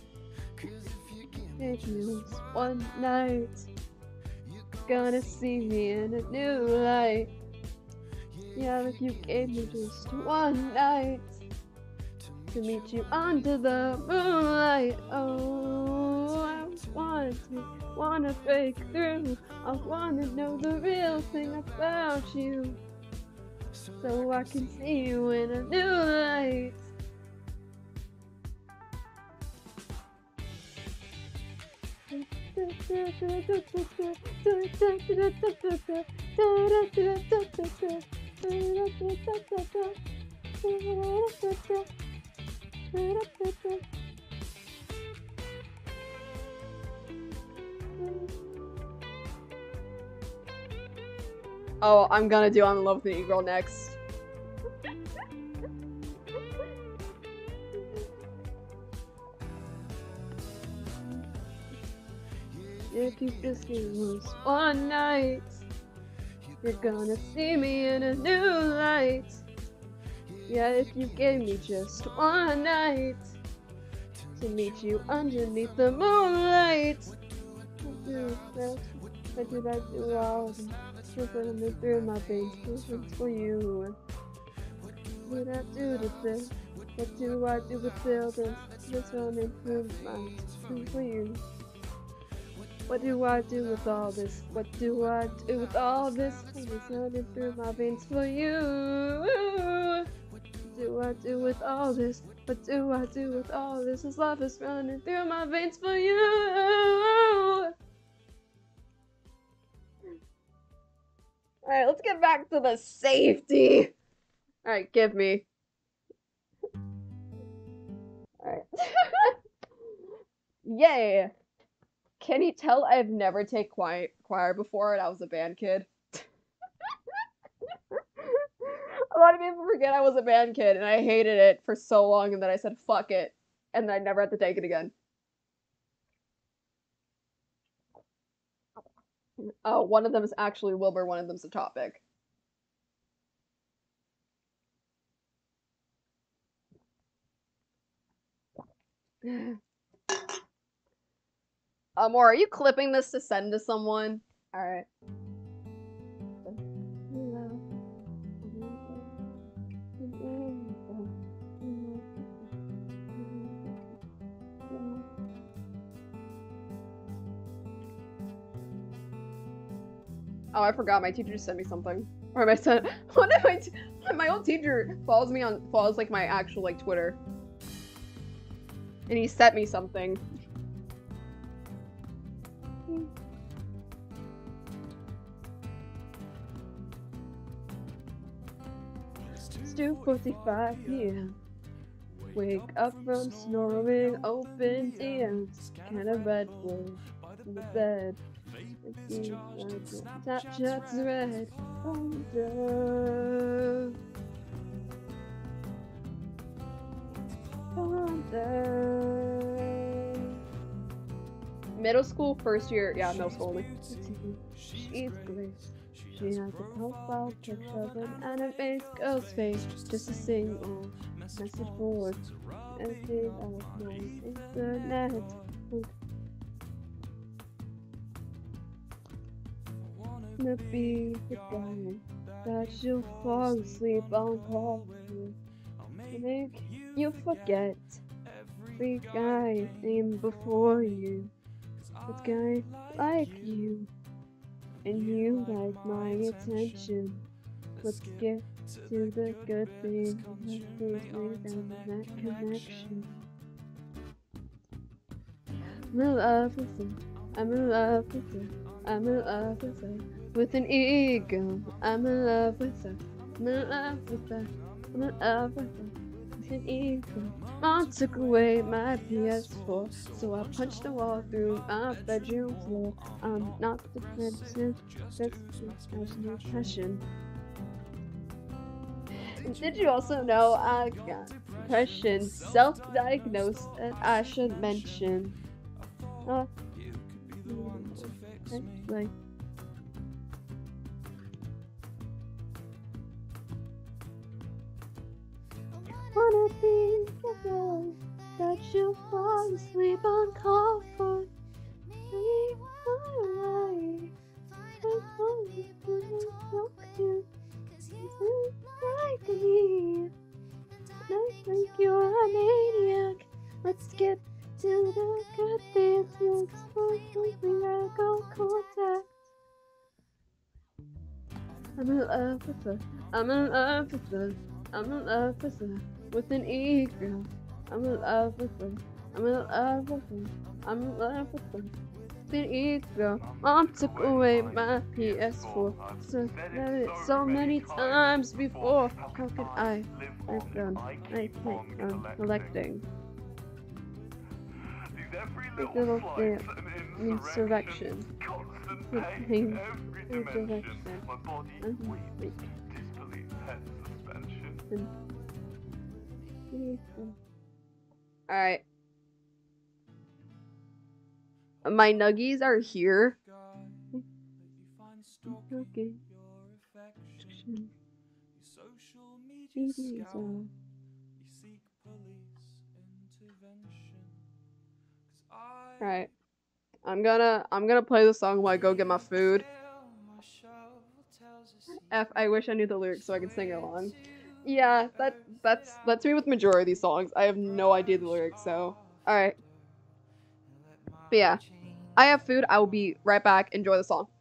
Gave you this one night. Gonna see me in a new light. Yeah, if you gave me just one night to meet you under the moonlight. Oh, wanna break through. I wanna know the real thing about you, so I can see you in a new light. Oh, I'm gonna do I'm in love with the E-girl next. If you just lose one night, you're gonna see me in a new light. Yeah, if you gave me just one night to meet you underneath the moonlight, I did all of them. Running through my veins, for you. What I do to this? What do I do with all this? Just running through my veins for you. What do I do with all this? What do I do with all this? Just running through my veins for you. What do I do with all this? What do I do with all this? This love is running through my veins for you. Alright, let's get back to the safety. Alright, give me. Alright. Yay! Can you tell I've never taken choir before and I was a band kid? A lot of people forget I was a band kid and I hated it for so long and then I said fuck it and then I never had to take it again. Oh, one of them is actually Wilbur, one of them's a topic. Or are you clipping this to send to someone? Alright. Oh, I forgot. My teacher just sent me something. Or my son. My old teacher follows like my actual like Twitter, and he sent me something. It's 2:45 p.m. Wake up from snoring, open DMs, kind of red wolf in the bed. Snapchat's red. Middle school, first year, yeah, middle school only. She's great. She has a profile picture of an anime girl's face, just a single message board. Everything else knows internet. Gonna be the guy that you'll fall asleep on call to. Make you forget every guy came before you. This guy like you, and you like my attention. Let's get to the good things and that connection. I'm in love with her. I'm in love with her. I'm in love with her. With an ego. I'm in love with her. I'm in love with her. I'm in love with her. With an ego. Mom took away my PS4, so I punched a wall through my bedroom floor. I'm not defensive, that's passion. Passion. And did you also know I got depression, self-diagnosed, that I should mention? Like, wanna be the girl that you fall asleep on call for. Leave my life. I want you to talk to. You like me. And I think you're a maniac. Let's get to the good things. in love with her. I'm in love with her. I'm in love with her. With an E-girl. I'm in love with her. I'm in love with her. I'm in love with her. With an E-girl. Mom took away my PS4. Said it so many times before. How could I have done? I think I'm collecting. These little dance. Insurrection. Pain. Insurrection. Alright. My nuggies are here. Okay. Alright. I'm gonna play the song while I go get my food. I wish I knew the lyrics so I could sing along. Yeah, that's me with majority of these songs. I have no idea the lyrics, so alright. But yeah. I have food, I will be right back. Enjoy the song.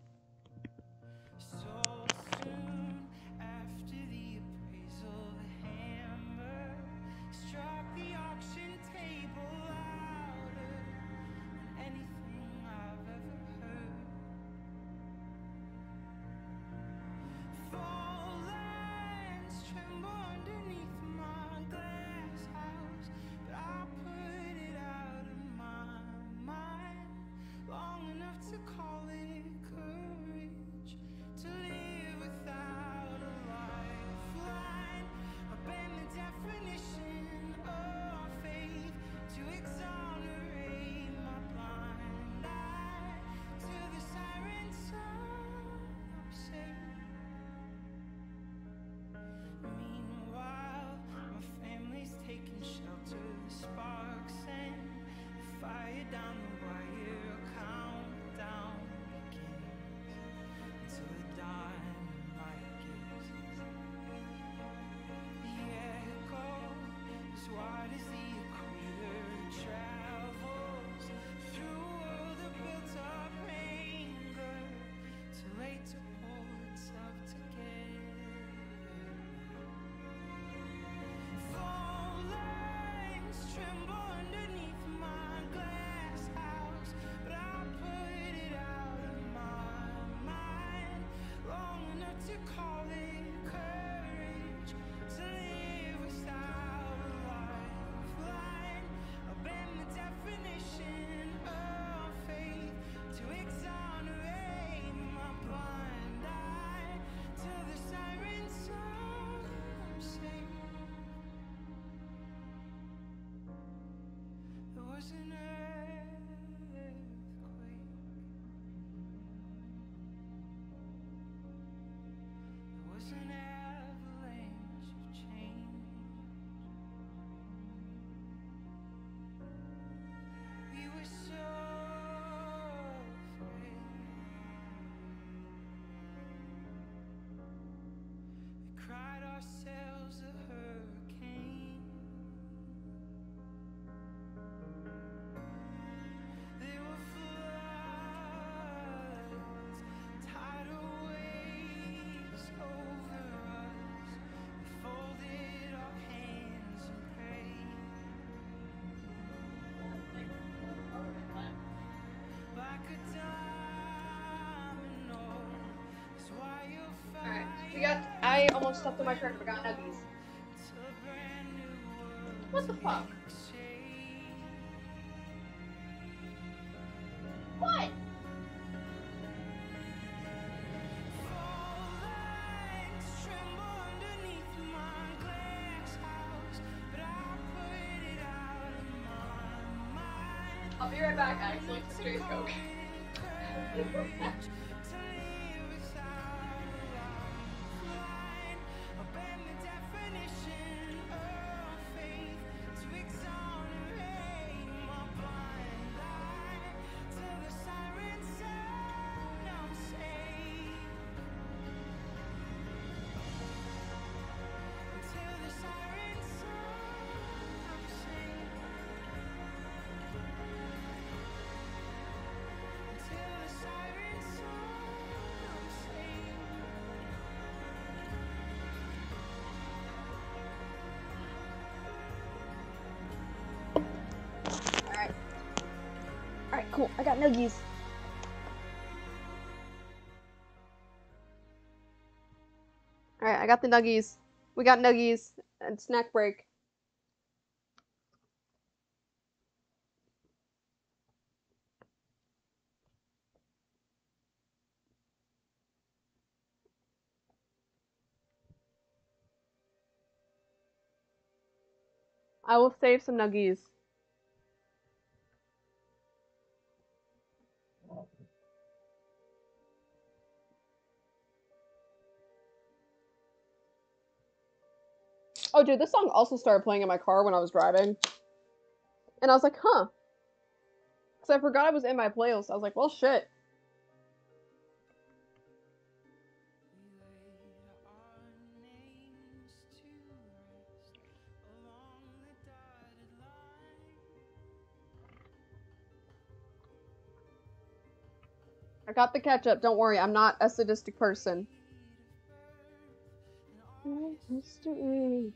I almost stepped on my turn, but got nuggies. What the fuck? What? I'll be right back. I actually took Jay's Coke. cool. I got nuggies. Alright, I got the nuggies. We got nuggies and snack break. I will save some nuggies. Oh, dude, this song also started playing in my car when I was driving. And I was like, huh. Because I forgot it was in my playlist. I was like, well, shit. I got the ketchup. Don't worry, I'm not a sadistic person. History.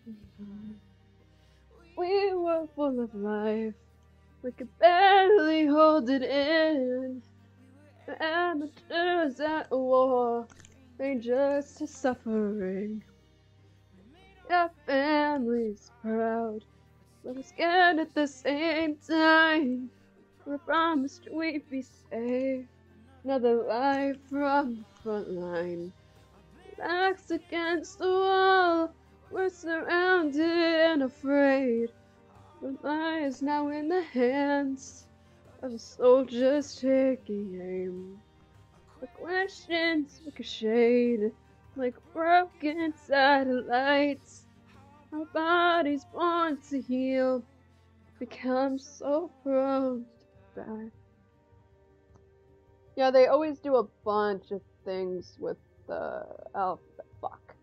We were full of life. We could barely hold it in. The amateurs at war, strangers to suffering. Our family's proud, but we're scared at the same time. We promised we'd be safe. Another life from the front line. Backs against the wall, we're surrounded and afraid. The line is now in the hands of the soldiers taking aim. The questions ricocheted like broken satellites. Our bodies born to heal become so prone to die. Yeah, they always do a bunch of things with the alphabet. Fuck.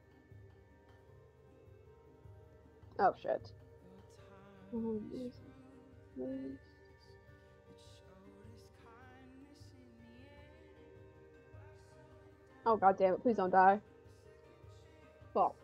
Oh shit. Oh god damn it, please don't die. Fuck.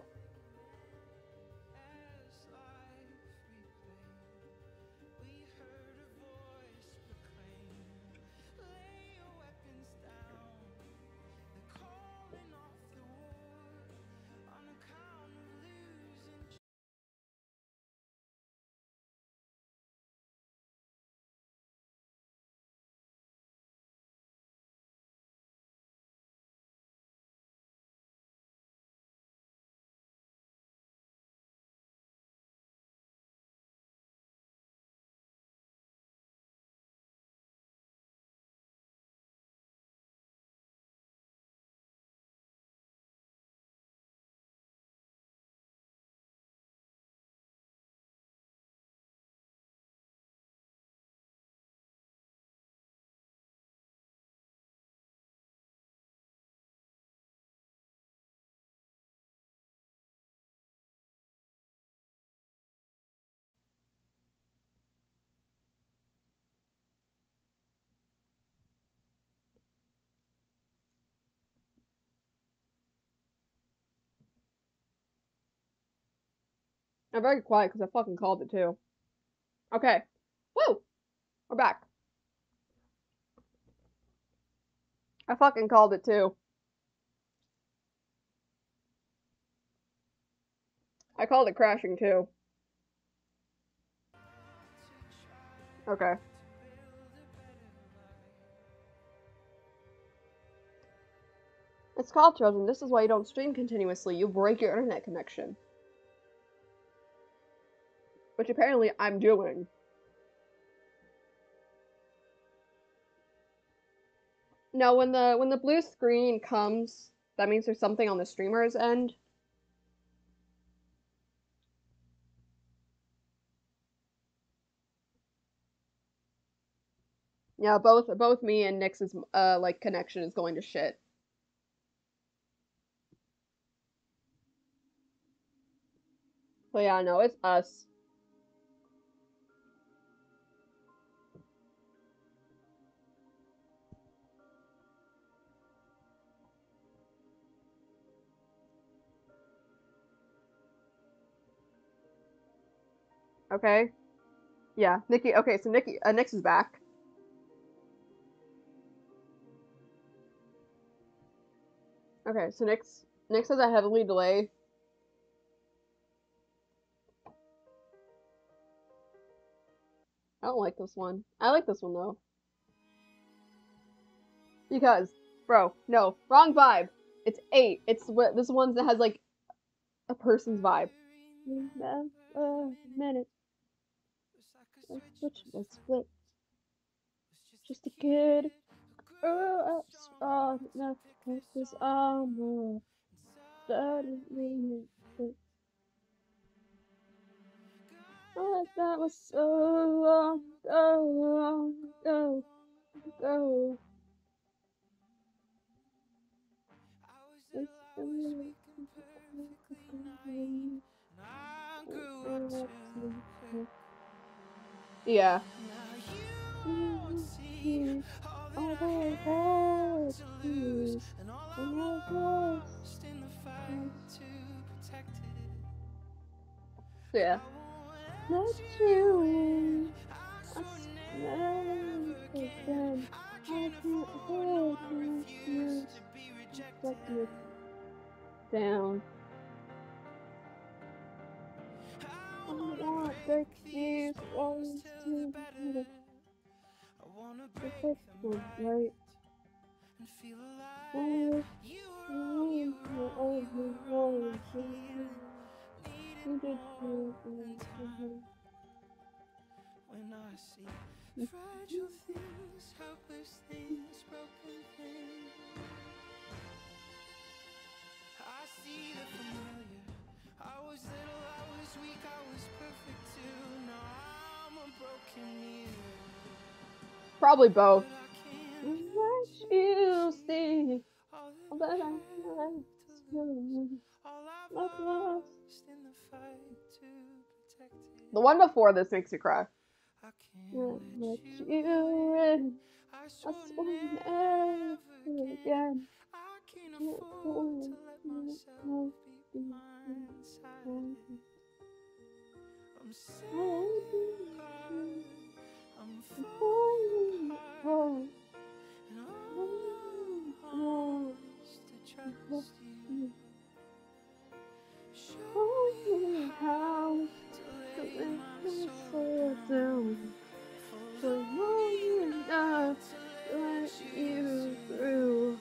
I'm very quiet because I fucking called it too. Okay. Woo! We're back. I fucking called it too. I called it crashing too. Okay. It's called children. This is why you don't stream continuously. You break your internet connection. Which apparently I'm doing. No, when the blue screen comes, that means there's something on the streamer's end. Yeah, both me and Nyx's like connection is going to shit. So yeah, no, it's us. Okay. Yeah, Nikki. Okay, so Nyx is back. Okay, so next has a heavily delay. I don't like this one. I like this one though. Because, bro, no, wrong vibe. It's 8. It's what this one's that has like a person's vibe. Minute. A split. Just a kid. Up strong enough to take his armor. Suddenly it oh, that was so long ago. Yeah. Yeah. Let you again. I can't hold you. Let you down. I want the keys, always to the perfect one, right? Always you always needed to when I see fragile things, helpless things, broken things. I see the familiar. I was little, I was weak, I was perfect too. Now I'm a broken mirror. Probably both. Let you see all that I have to love lost. The one before this makes me cry. I can't let you in. I swore never again. I can't afford to let myself be blindsided. I'm saying goodbye. I'm falling apart. And I'm lost to trust you. Show me how to let my soul down. For long enough to let you through.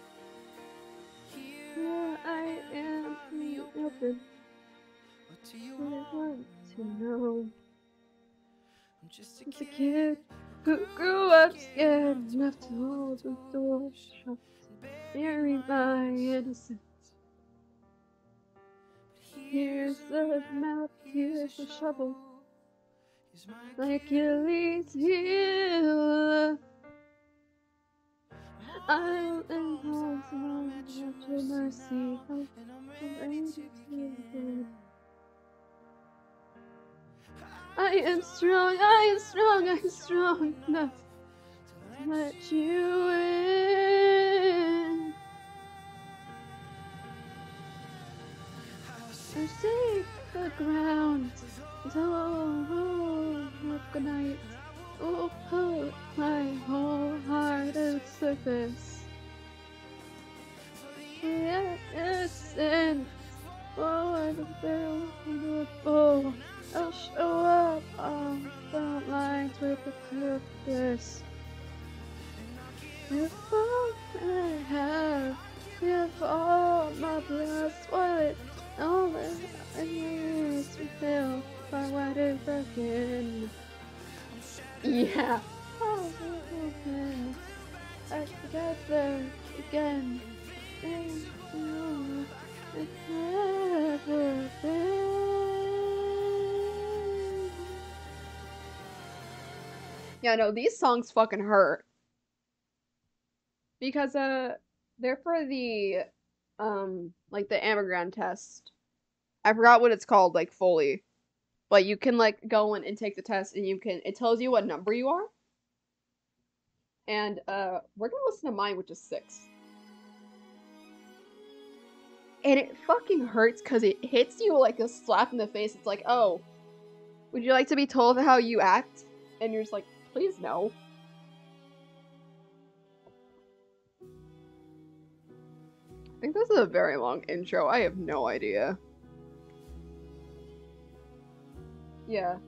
Here I am in the open. What do you want to know? I'm just a kid who grew up scared enough to hold the door shut. Bury my innocence. Here's the map, here's the shovel. My Achilles heel. I'll impose on your mercy. I'm ready to begin. I am strong enough to let you in. I shake the ground until good night. Oh, put my whole heart at surface. Innocent for the beautiful. I'll show up on front lines with a purpose. With all I have, with all my blood, spoil it. All that I used to feel by what is broken. Yeah. Oh, okay. Back together again. It's never been. Yeah, no, these songs fucking hurt. Because they're for the like the Ambergran test. I forgot what it's called, like fully. But you can like go in and take the test and it tells you what number you are. And we're gonna listen to mine, which is 6. And it fucking hurts because it hits you like a slap in the face. It's like, oh, would you like to be told how you act? And you're just like, please no. I think this is a very long intro. I have no idea. Yeah.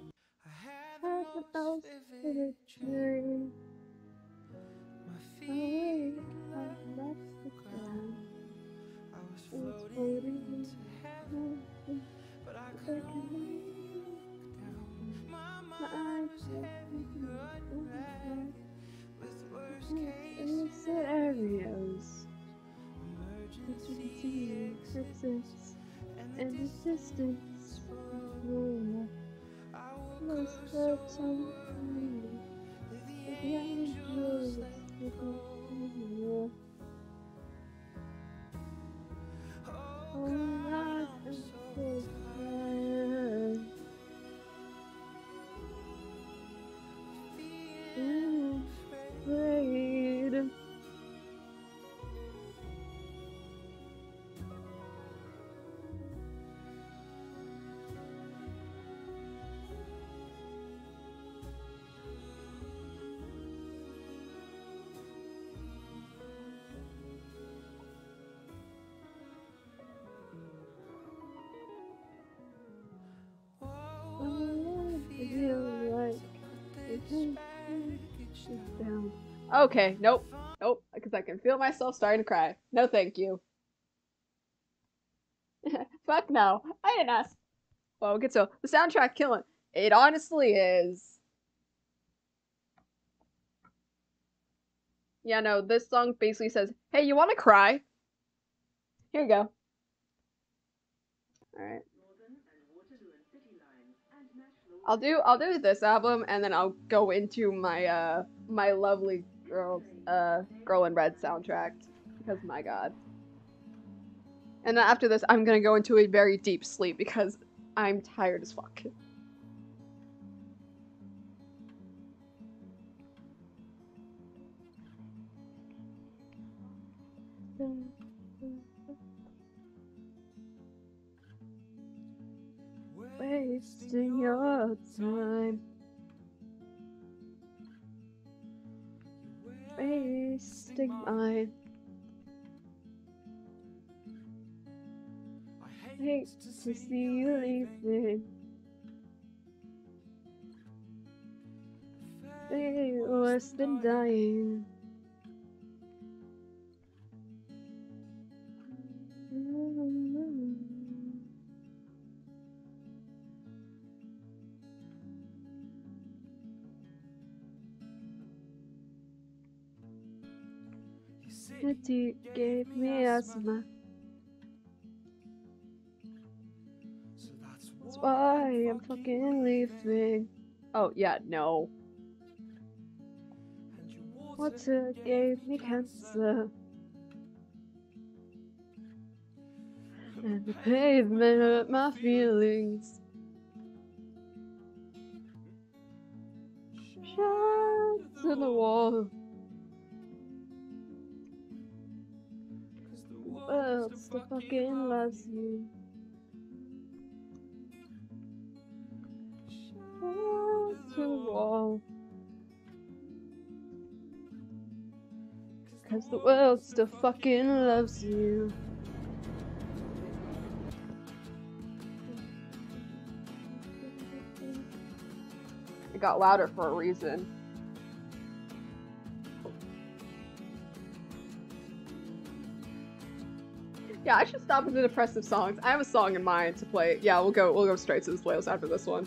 Scenarios. Emergency exists and the distance. Most of some the angels. Oh, I am so glad. Afraid. Okay, nope. Nope, because I can feel myself starting to cry. No thank you. Fuck no. I didn't ask. Well, get so the soundtrack killing. It honestly is. Yeah, no, this song basically says, hey, you wanna cry? Here you go. Alright. I'll do this album and then I'll go into my my lovely Girl in Red soundtrack. Because my god. And then after this I'm gonna go into a very deep sleep because I'm tired as fuck. Wasting your time. Wasting mine. I hate to see you leaving. Be worse than dying. City gave me asthma. That's why I'm fucking leaving. Oh, yeah, no. Water gave me cancer. And the pavement hurt my feelings. Shots to the wall. The world still fucking loves you. Shots to the wall. 'Cause the world still fucking loves you. It got louder for a reason. Yeah, I should stop with the depressive songs. I have a song in mind to play. Yeah, we'll go straight to this playlist after this one.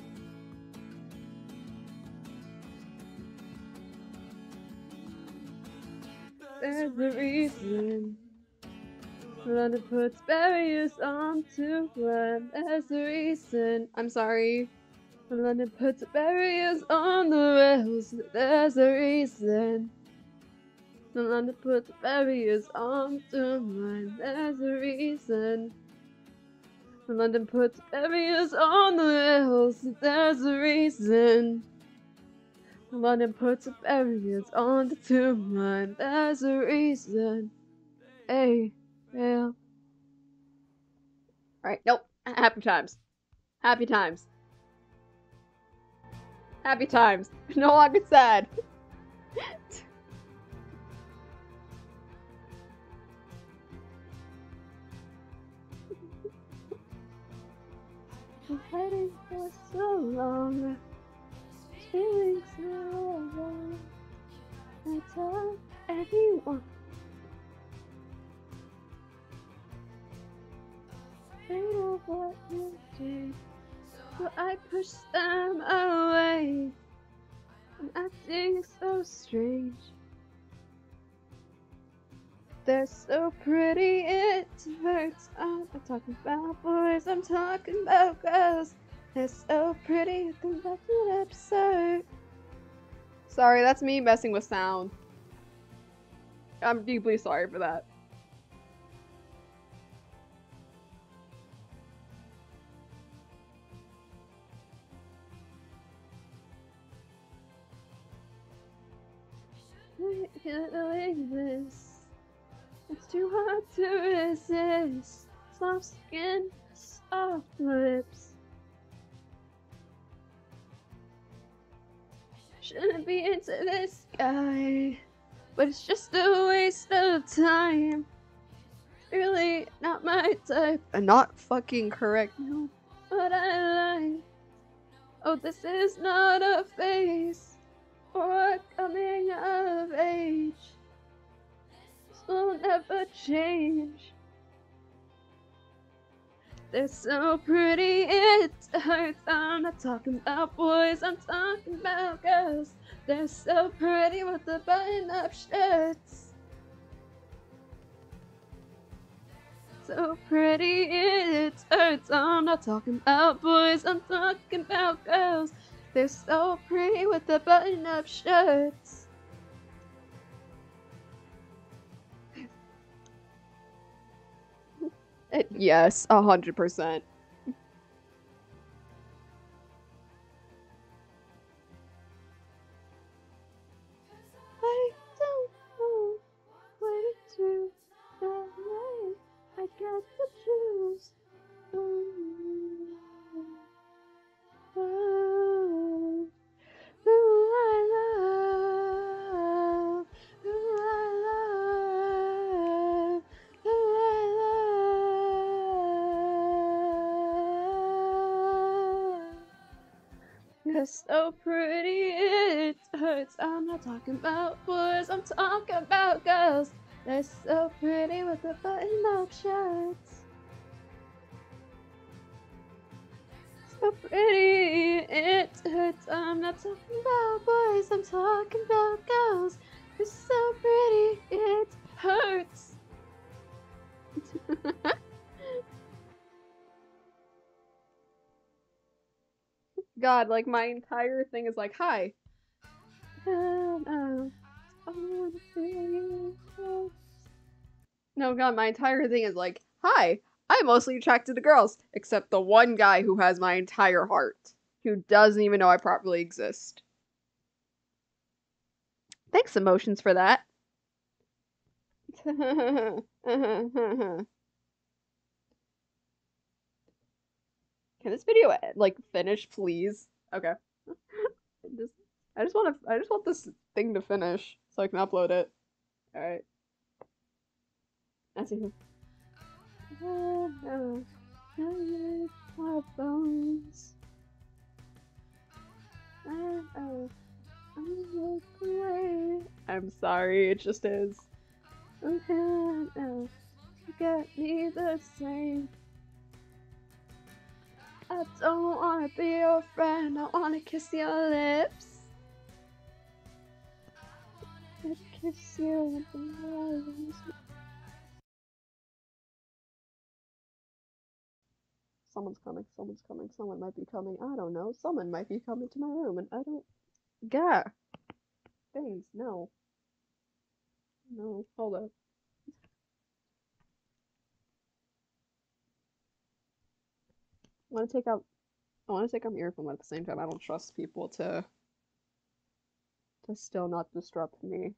There's a reason London puts barriers onto land. There's a reason. I'm sorry. London puts barriers on the rails. There's a reason. London puts barriers onto mine. There's a reason. London puts barriers on the rails. There's a reason. London puts barriers onto mine. There's a reason. Hey, yeah. Alright, nope. Happy times. Happy times. Happy times. No longer sad. been hiding for so long. These feelings are wrong. I tell anyone. They know what you did, but I push them away. I'm acting so strange. They're so pretty, it hurts. I'm not talking about boys, I'm talking about girls. They're so pretty, you think that's an absurd. Sorry, that's me messing with sound. I'm deeply sorry for that. I can't believe this. It's too hard to resist. Soft skin, soft lips. Shouldn't be into this guy, but it's just a waste of time. It's really not my type. And not fucking correct. No, but I like. Oh, this is not a phase or coming of age. This will never change. They're so pretty, it hurts. I'm not talking about boys, I'm talking about girls. They're so pretty with the button-up shirts. So pretty, it hurts. I'm not talking about boys, I'm talking about girls. They're so pretty with the button-up shirts. Yes, 100%. I don't know what to do. That way I get to choose. Oh, who I love, who I love, who I love. You're so pretty, it hurts. I'm not talking about boys, I'm talking about girls. They're so pretty with the button-up shirts. So pretty, it hurts. I'm not talking about boys, I'm talking about girls. You're so pretty, it hurts. God, like my entire thing is like, hi. I wanna feel you close. No, God, my entire thing is like, hi. I'm mostly attracted to girls, except the one guy who has my entire heart, who doesn't even know I properly exist. Thanks, emotions, for that. Can this video like finish, please? Okay. Just, I just want this thing to finish so I can upload it. All right. That's it. My bones. I'm sorry, it just is. You got me the same. I don't wanna be your friend, I wanna kiss your lips. I kiss you with the rose. Someone's coming, someone's coming, someone might be coming. I don't know. Someone might be coming to my room and I don't. Gah! Things, no. No, hold up. I want to take out my earphone at the same time. I don't trust people to still not disrupt me.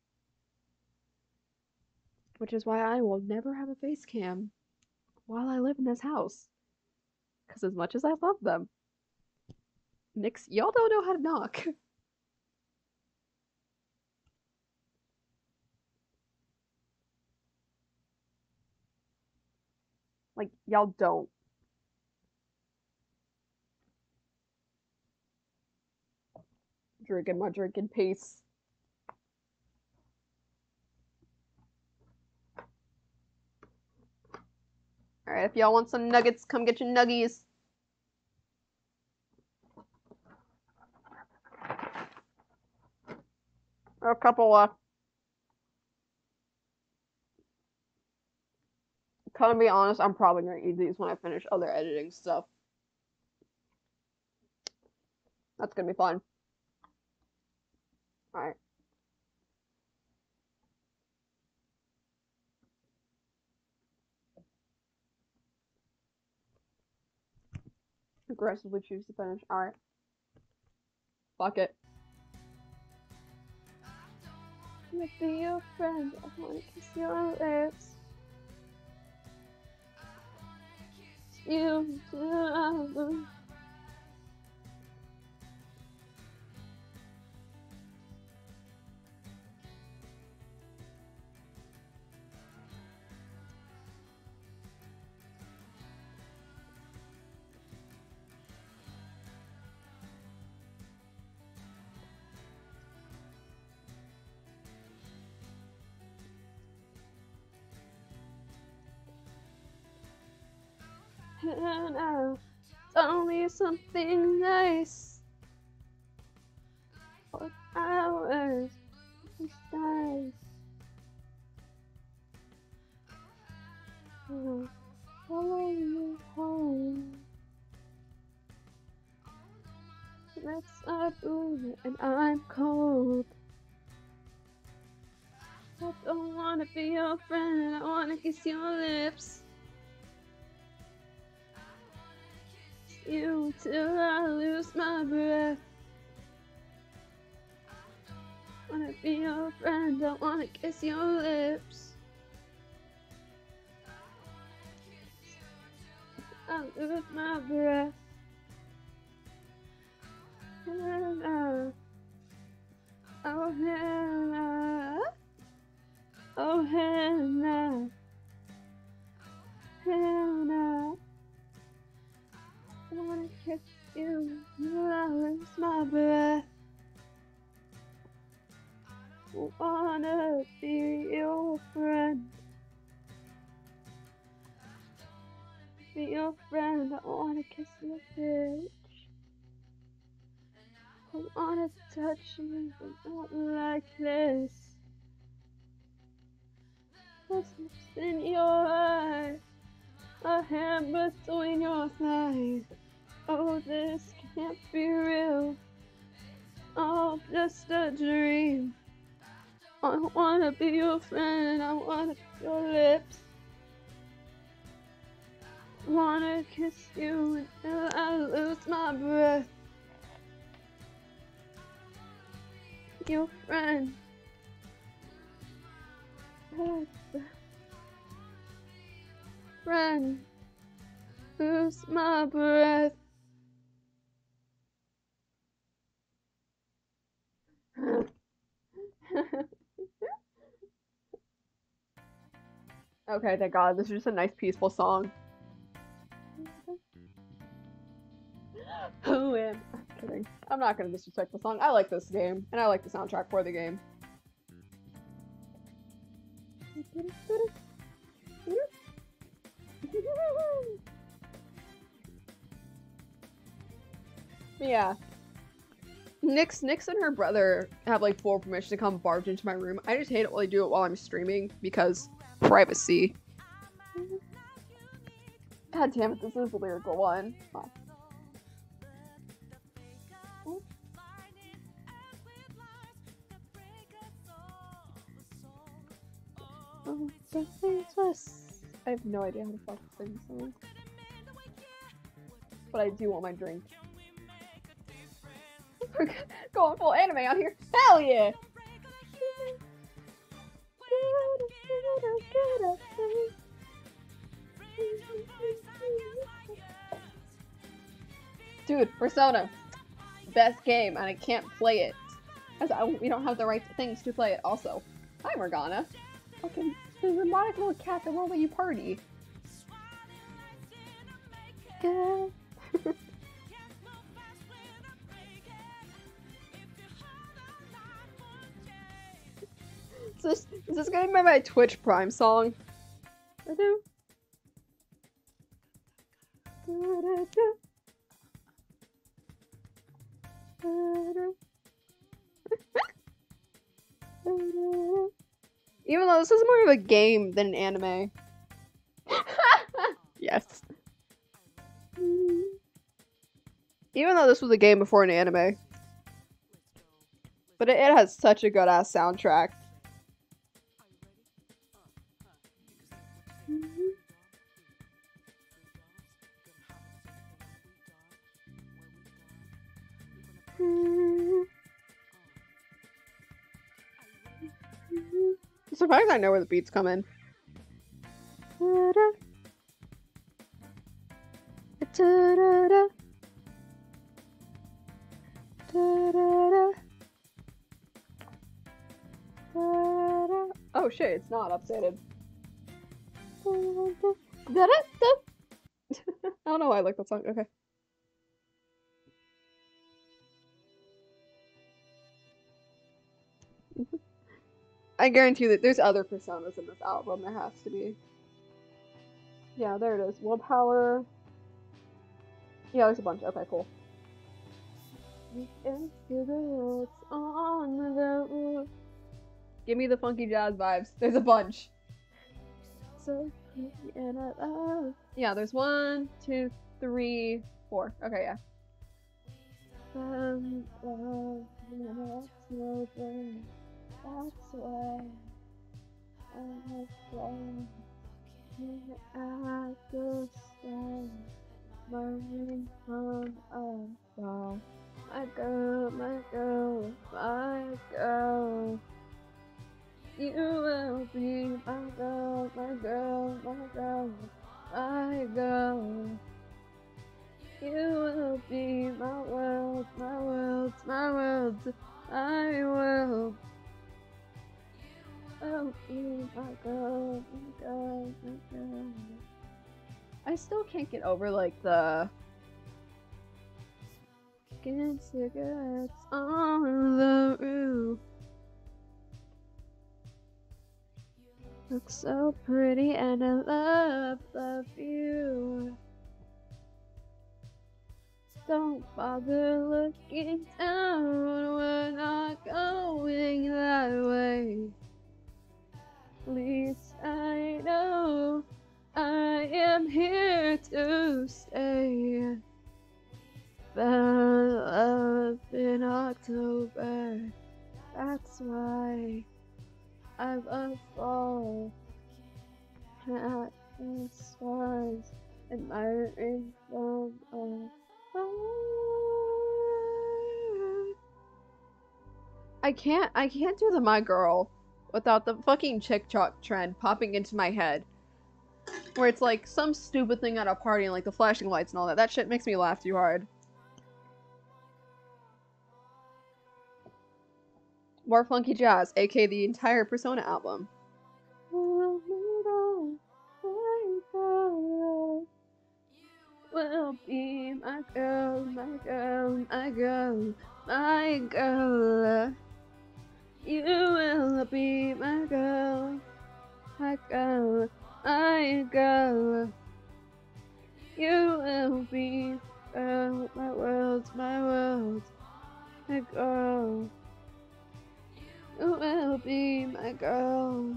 Which is why I will never have a face cam while I live in this house. Because as much as I love them, y'all don't know how to knock. Like, y'all don't. drinking my drink in peace. Alright, if y'all want some nuggets, come get your nuggies. A couple left. To be honest, I'm probably gonna eat these when I finish other editing stuff. That's gonna be fun. Alright. Aggressively choose to finish. Alright. Fuck it. I'm gonna be your friend. I wanna kiss your lips. You do. And tell me something nice. For hours precise. Follow you home. Lips are blue and I'm cold. I don't wanna be your friend. I wanna kiss your lips. You till I lose my breath. Wanna be your friend, I wanna kiss your lips. I lose my breath. Hannah, oh Hannah, oh Hannah, Hannah. I wanna kiss you till I lose my breath. I wanna be your friend. Be your friend. I wanna kiss your bitch. I wanna touch you, but not like this. What's in your eyes? A hand between your thighs. Oh, this can't be real. Oh, just a dream. I wanna be your friend. I wanna kiss your lips. Wanna kiss you until I lose my breath. Your friend. Friend. Lose my breath. Okay, thank God. This is just a nice, peaceful song. Who am I? I'm kidding. I'm not gonna disrespect the song. I like this game, and I like the soundtrack for the game. Yeah. Nyx and her brother have like full permission to come barge into my room. I just hate it when they do it while I'm streaming because privacy. God damn it, this is the lyrical one. Oh. Oh, I have no idea how to fucking sing this song. But I do want my drink. Going full anime out here. Hell yeah! Dude, Persona. Best game, and I can't play it. Because we don't have the right things to play it. Also, hi Morgana. Fucking the robotic little cat that won't let you party. Yeah. Is this gonna be my Twitch Prime song? I do. Even though this is more of a game than an anime. Yes. Even though this was a game before an anime. But it has such a good ass soundtrack. I'm surprised I know where the beats come in. Oh shit, it's not updated. I don't know why I like that song. Okay. I guarantee that there's other personas in this album. There has to be. Yeah, there it is. Willpower. Yeah, there's a bunch. Okay, cool. Give me the funky jazz vibes. There's a bunch. So and I love. Yeah, there's 1, 2, 3, 4. Okay, yeah. That's why I have at the sun, burning from afar. My girl, my girl, my girl. You will be my girl, my girl, my girl, my girl. You will be my world, my world, my world, my world. Oh, you, my girl, my girl, my girl. I still can't get over like the getting cigarettes on the roof. Look so pretty and I love you. Don't bother looking down, we're not going that way. At least I know I am here to stay. Fell up in October, that's why I've unfollowed at the stars, admiring from afar. I can't do the My Girl without the fucking TikTok trend popping into my head. Where it's like some stupid thing at a party and like the flashing lights and all that. That shit makes me laugh too hard. More funky jazz, aka the entire Persona album. Will be my girl, my girl, my girl, my girl. You will be my girl, my girl, my girl. You will be girl, my world, my world, my girl. You will be my girl.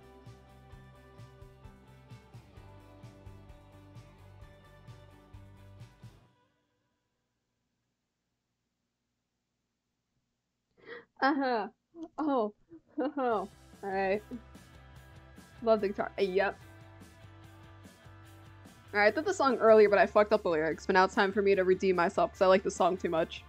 Uh-huh. Oh. Oh. Alright. Love the guitar. Yep. Alright, I did the song earlier, but I fucked up the lyrics. But now it's time for me to redeem myself because I like the song too much.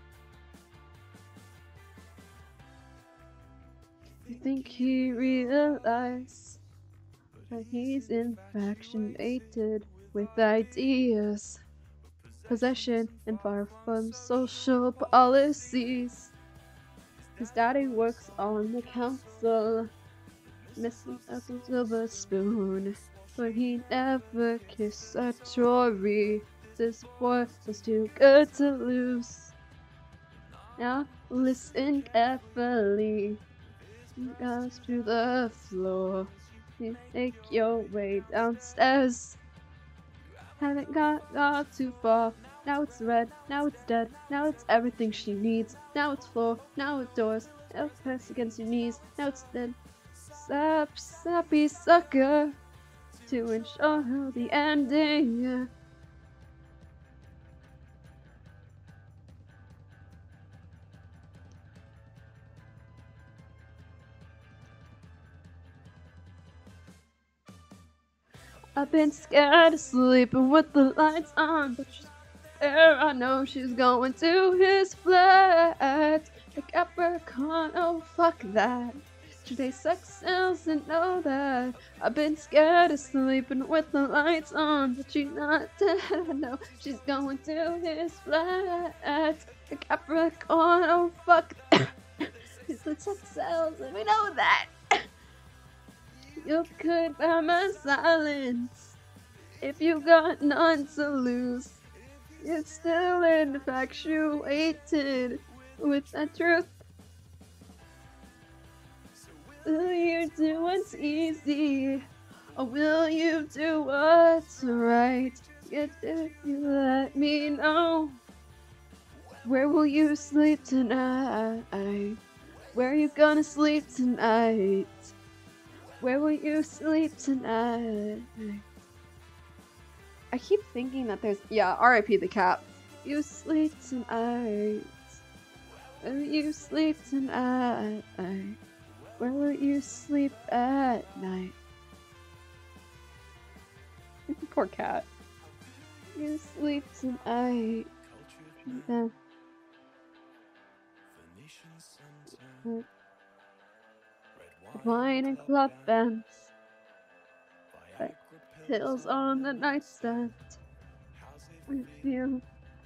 I think he realized that he's infatuated with ideas, possession, and far from social policies. His daddy works on the council, missing a silver spoon, but he never kissed a Tory. This boy was too good to lose. Now listen carefully. goes to the floor. You make your way downstairs. Haven't got too far. Now it's red, now it's dead, now it's everything she needs. Now it's floor, now it's doors, now it's pressed against your knees. Now it's dead. Sappy sucker to ensure the ending. Yeah. I've been scared of sleeping with the lights on, but she's there. I know she's going to his flat. A Capricorn, oh fuck that. Today sex sells and know that. I've been scared of sleeping with the lights on, but she's not dead. I know she's going to his flat. A Capricorn, oh fuck that. The sex sells and we know that. You could buy my silence if you got none to lose. You're still infatuated with that truth. Will you do what's easy, or will you do what's right? If you let me know, where will you sleep tonight? Where are you gonna sleep tonight? Where will you sleep tonight? I keep thinking that there's... Yeah, R.I.P. the Cap. You sleep tonight. Where will you sleep tonight? Where will you sleep at night? Poor cat. You sleep tonight. Yeah. Wine and club bands, pills on the nightstand. With you,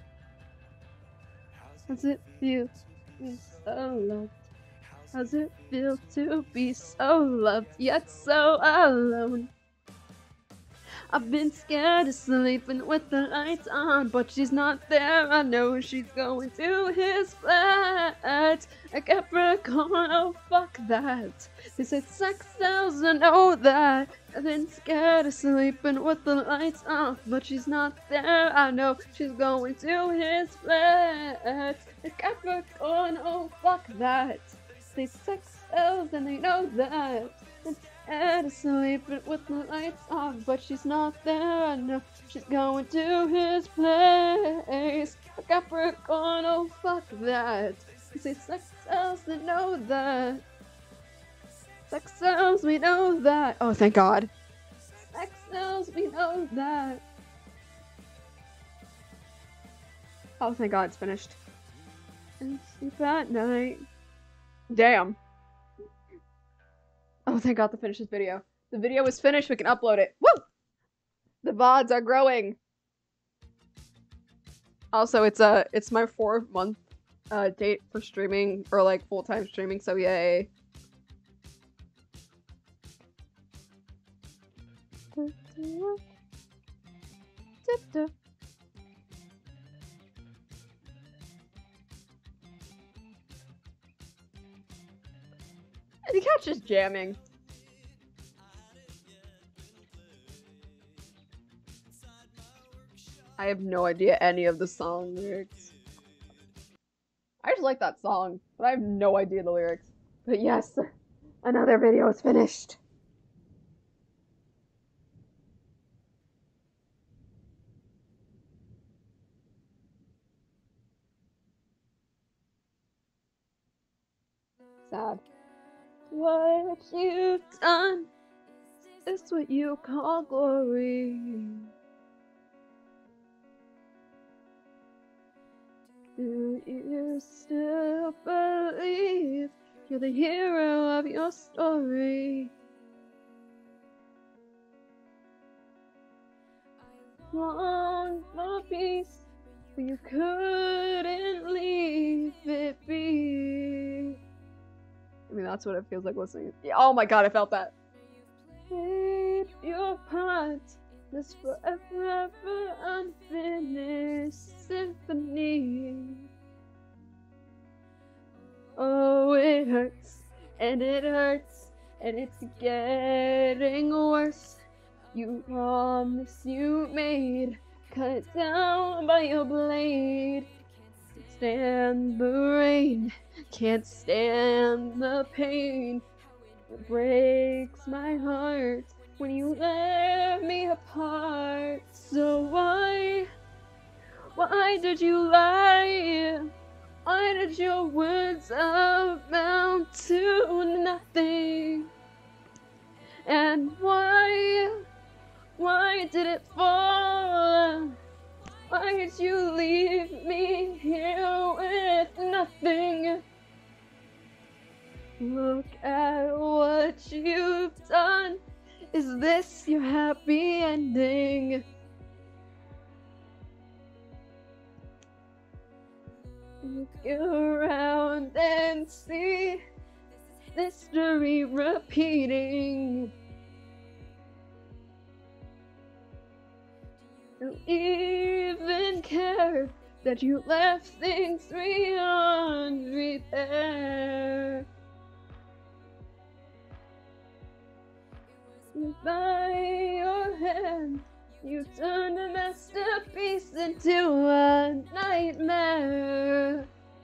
how's it feel to be so loved? How's it feel to be so loved yet so alone? I've been scared of sleeping with the lights on, but she's not there. I know she's going to his flat. A Capricorn, oh fuck that. They said sex sells, I know that. I've been scared of sleeping with the lights on, but she's not there. I know she's going to his flat. A Capricorn, oh fuck that. They sex sells and they know that. And sleeping with the lights on, but she's not there. I know she's going to his place. A Capricorn, oh fuck that. They say sex sells, they know that. Sex sells, we know that. Oh, thank God. Sex sells, we know that. Oh, thank God, it's finished. And sleep at night. Damn. Oh, thank God to finish this video. The video is finished, we can upload it. Woo! The VODs are growing. Also, it's my 4-month date for streaming, or like full-time streaming, so yay. The cat's just jamming. I have no idea any of the song lyrics. I just like that song, but I have no idea the lyrics. But yes, another video is finished. Sad. What you've done is what you call glory. Do you still believe you're the hero of your story? Long for peace, but you couldn't leave it be. I mean, that's what it feels like listening. Yeah, oh my God, I felt that. Played your part, this forever unfinished symphony. Oh, it hurts and it hurts, and it's getting worse. You promise you made, cut down by your blade. Can't stand the rain, can't stand the pain. It breaks my heart when you tear me apart. So why did you lie? Why did your words amount to nothing? And why did it fall? Why did you leave me here with nothing? Look at what you've done. Is this your happy ending? Look around and see history repeating. Don't even care that you left things unrepaired. By your hand, you turned a masterpiece into a nightmare.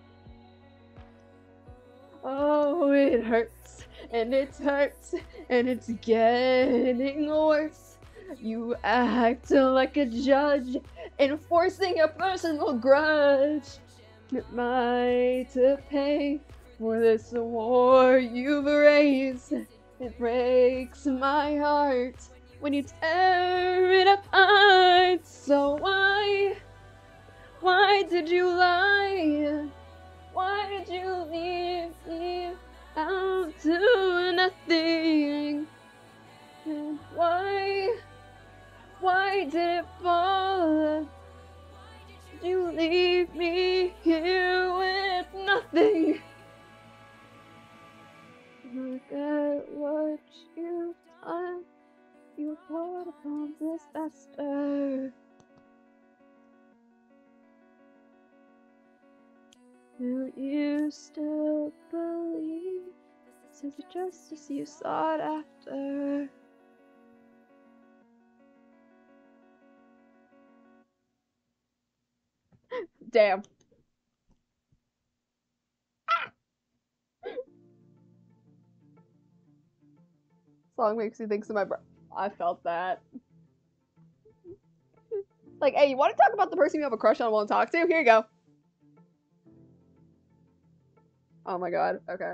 Oh, it hurts, and it hurts, and it's getting worse. You act like a judge, enforcing a personal grudge. Am I to pay for this war you've raised? It breaks my heart when you tear it apart. So why did you lie? Why did you leave me out to nothing? And why did it fall? Did you leave me here with nothing? Look at what you've done. You brought upon disaster. Do you still believe this is the justice you sought after? Damn. Song makes you think of my bro. I felt that. Like, hey, you want to talk about the person you have a crush on and want to talk to? Here you go. Oh my god, okay.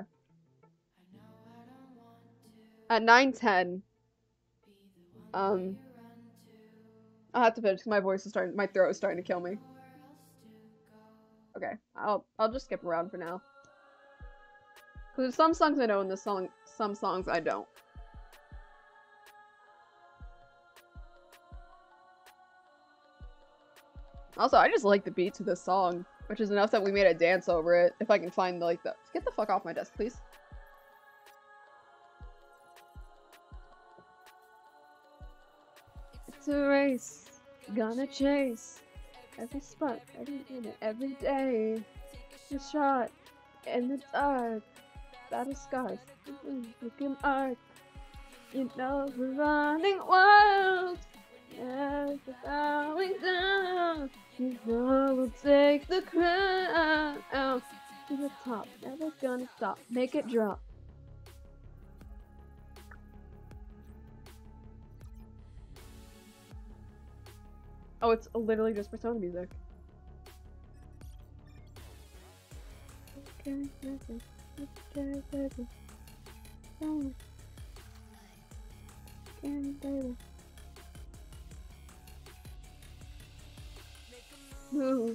At 9:10, I'll have to finish because my voice is my throat is starting to kill me. Okay, I'll just skip around for now. Because there's some songs I know in this song, some songs I don't. Also, I just like the beat to this song, which is enough that we made a dance over it. If I can find like the get the fuck off my desk, please. It's a race, gonna chase every spot, every minute, every day. A shot in the dark, battle scars, looking art. You know we're running wild, never bowing down. You know we'll take the crown to the top, never gonna stop, make it drop. Oh, it's literally just Persona music. Okay, baby. Move.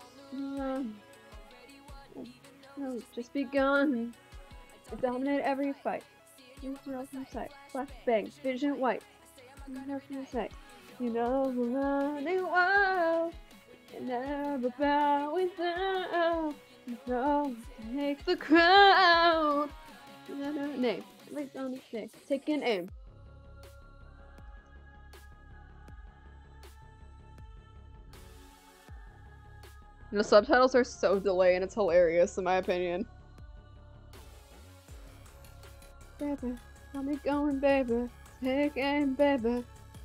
No, just begun. Dominate every fight. Use from sight. Black bang. Vision white. From sight. You know we're running wild. And never bowing down. You know make the crowd. Name. Right on the name. Take an aim. The subtitles are so delayed and it's hilarious in my opinion. baby, got me going, baby. Take aim, baby.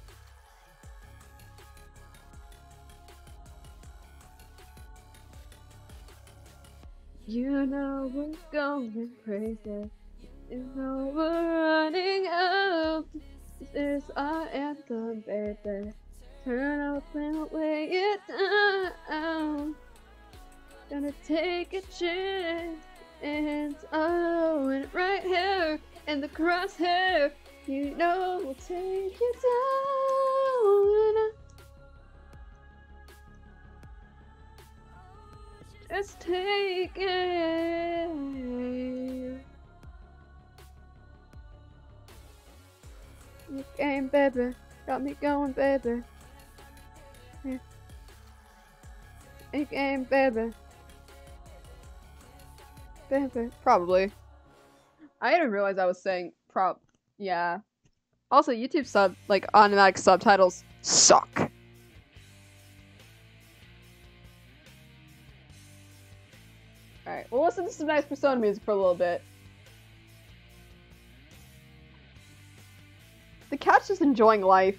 You know we're going crazy. You know we're running out. This is our anthem, baby. Turn up and lay it down. Gonna take a chance. And oh, and right here in the crosshair, you know we'll take you down. Just take it. You came, baby. Got me going, baby. Yeah. You came, baby. Baby. Probably. I didn't realize I was saying yeah. Also, YouTube automatic subtitles suck. Alright, we'll listen to some nice Persona music for a little bit. The cat's just enjoying life.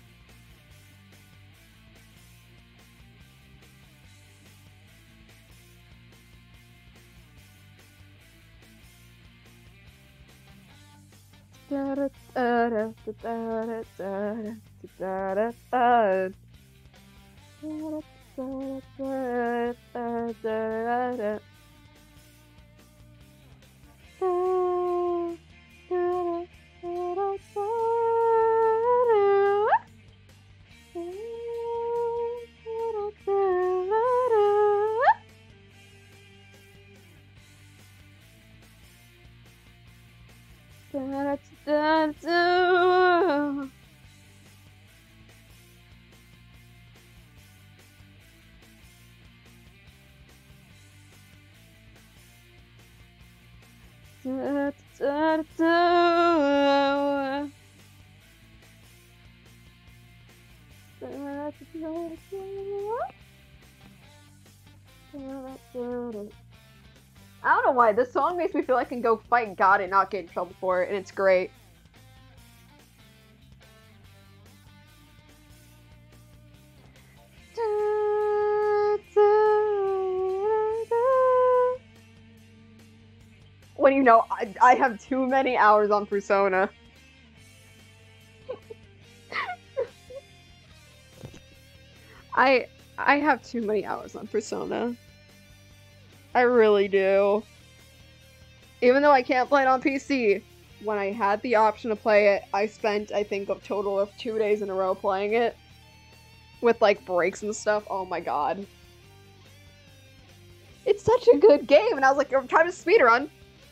I don't know why, this song makes me feel like I can go fight God and not get in trouble for it, and it's great. When you know, I have too many hours on Persona. I have too many hours on Persona. I really do. Even though I can't play it on PC, when I had the option to play it, I spent, I think, a total of 2 days in a row playing it. With, like, breaks and stuff. Oh my god. It's such a good game, and I was like, I'm trying to speedrun.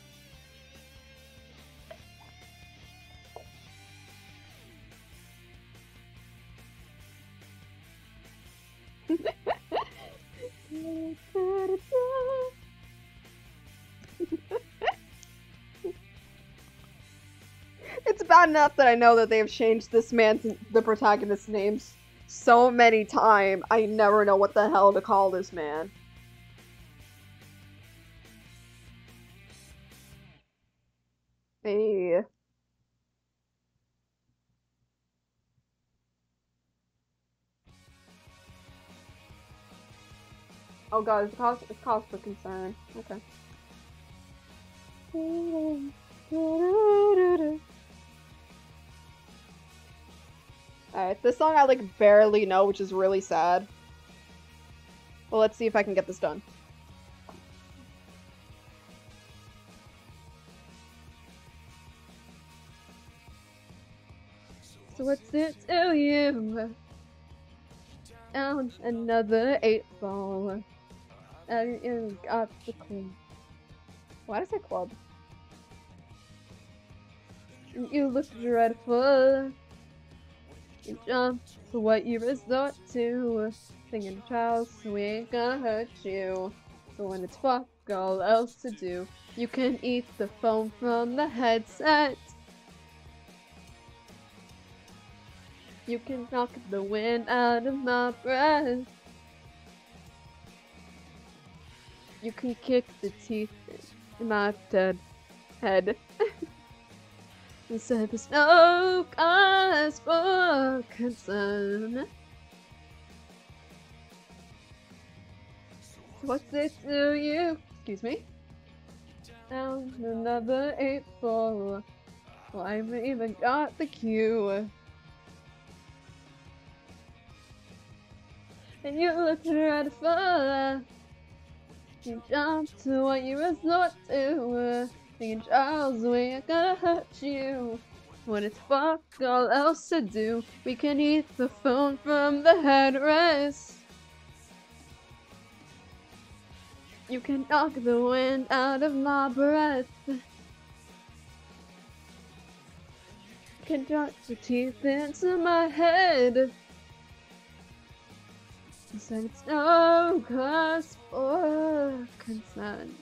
It's bad enough that I know that they've changed the protagonist's names so many times. I never know what the hell to call this man. Hey. Oh god, it's cause for concern. Okay. Alright, this song I like barely know, which is really sad. Well, let's see if I can get this done. So what's it to you? Down another 8 ball. And you got the clue. Why did I say club? You look dreadful. You jump to what you resort to. Thinking trials, so we ain't gonna hurt you. So when it's fuck all else to do, you can eat the foam from the headset. You can knock the wind out of my breath. You can kick the teeth in my dead head. Instead of no cause for concern. What's it to you? Excuse me? Down another 8-4. Well, I haven't even got the cue. And you look right for you jump to what you resort to. Thinking Charles, we ain't gonna hurt you. When it's fuck all else to do, we can eat the phone from the headrest. You can knock the wind out of my breath. You can drop your teeth into my head. You said it's no cause for concern.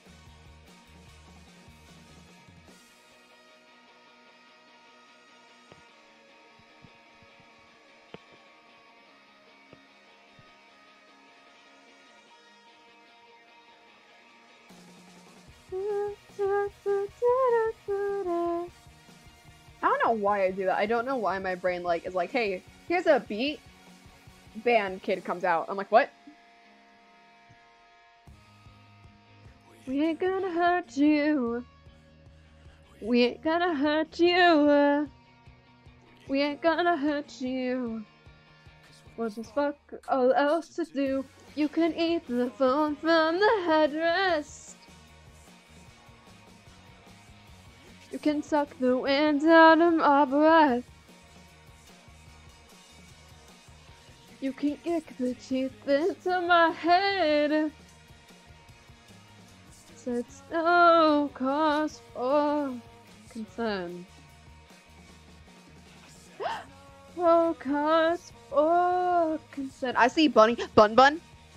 I don't know why I do that. I don't know why my brain is like, hey, here's a beat. Band Kid comes out. I'm like, what? We ain't gonna hurt you. We ain't gonna hurt you. We ain't gonna hurt you. What's this fuck all else to do? You can eat the phone from the headrest. You can suck the wind out of my breath. You can kick the teeth into my head. So it's no cause for concern. No cause for concern. I see Bunny. Bunny?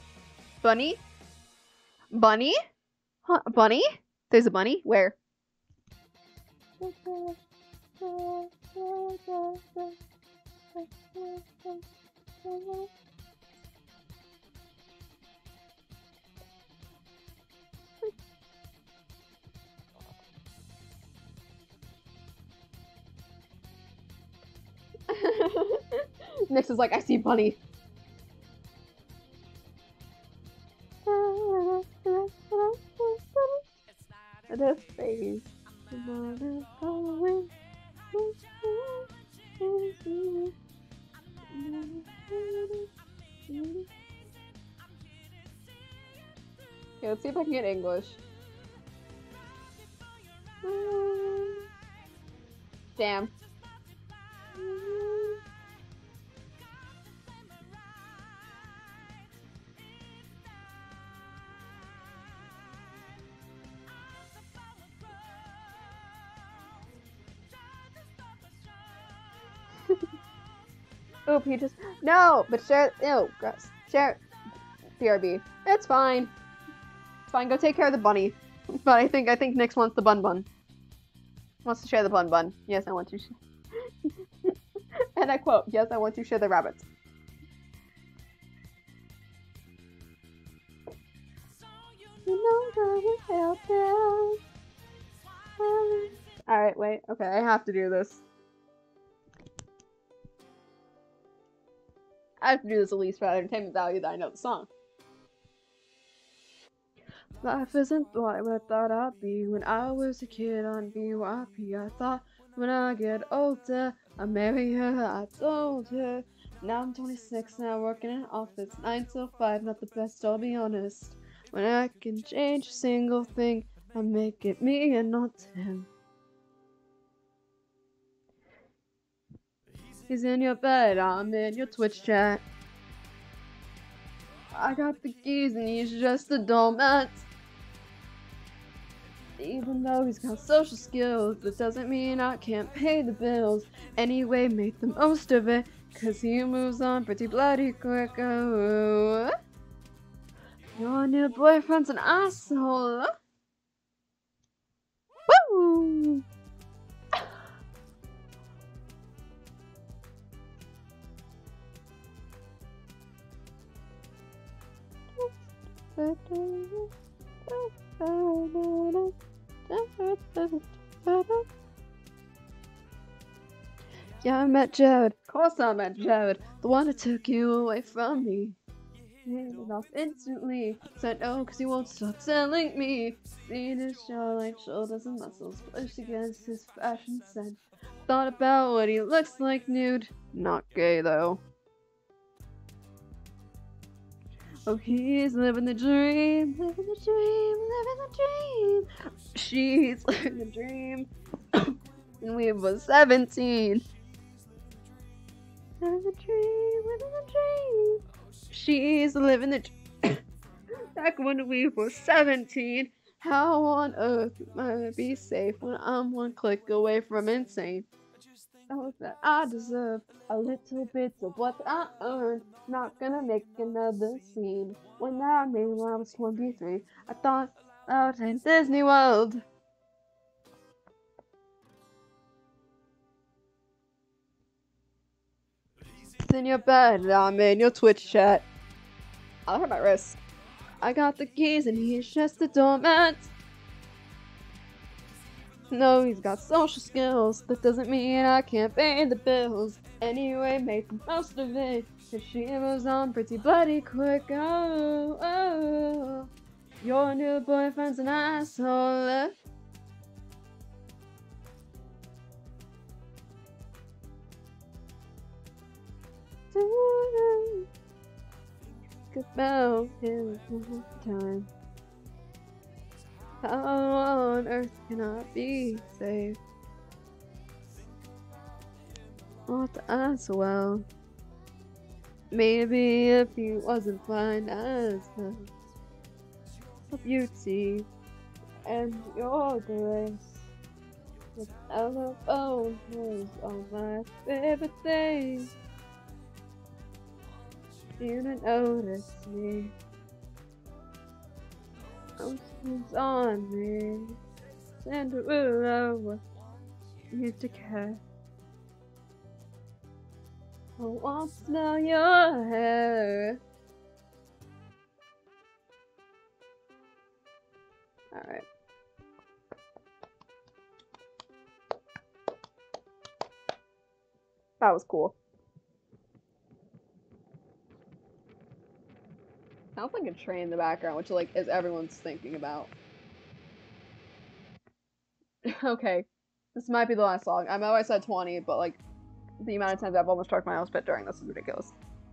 Bunny? Huh, bunny? There's a bunny? Where? Nyx is like, I see Bunny. The face. Okay, let's see if I can get English. Damn. Oh, Peaches. No, but share. Ew, gross. Share. BRB. It's fine. It's fine. Go take care of the bunny. But I think Nyx wants the bun. Wants to share the bun. Yes, I want to. And I quote, yes, I want to share the rabbits. Alright, wait. Okay, I have to do this. I have to do this at least for entertainment value that I know the song. Life isn't what I thought I'd be when I was a kid on BYP. I thought when I get older, I'll marry her. I told her. Now I'm 26, now working in an office, 9 till 5, not the best, I'll be honest. When I can change a single thing, I make it me and not him. He's in your bed, I'm in your Twitch chat. I got the keys and he's just a doormat. Even though he's got social skills, that doesn't mean I can't pay the bills. Anyway, make the most of it, cause he moves on pretty bloody quick. Oh, your new boyfriend's an asshole. Woo! Yeah, I met Jared. Of course I met Jared. The one that took you away from me. Handed it off instantly. Said no, cause he won't stop telling me. Seen his jawline, shoulders and muscles pushed against his fashion sense. Thought about what he looks like nude. Not gay though. Oh, he's living the dream, living the dream, living the dream. She's living the dream. And we was 17. Living the dream, living the dream. She's living the dream. Back when we were 17. How on earth am I gonna be safe when I'm one click away from insane? Oh, that I deserve a little bit of what I earned. Not gonna make another scene. When I made when I was 23, I thought out in Disney World. It's in your bed, I'm in your Twitch chat. I'll hurt my wrist. I got the keys and he's just a doormat. No, he's got social skills. That doesn't mean I can't pay the bills. Anyway, make the most of it. Cause she moves on pretty bloody quick. Oh, oh. Your new boyfriend's an asshole. About him one time. How on earth can I be safe? Not as well. Maybe if he wasn't blind as a beauty and your grace. The telephone was all my favorite thing. You didn't notice me. Oceans on me. Cinderella, what you to care? I want to smell your hair. Alright. That was cool. Sounds like a train in the background, which like is everyone's thinking about. Okay, this might be the last song. I know I said 20, but like the amount of times I've almost talked my own spit during this is ridiculous.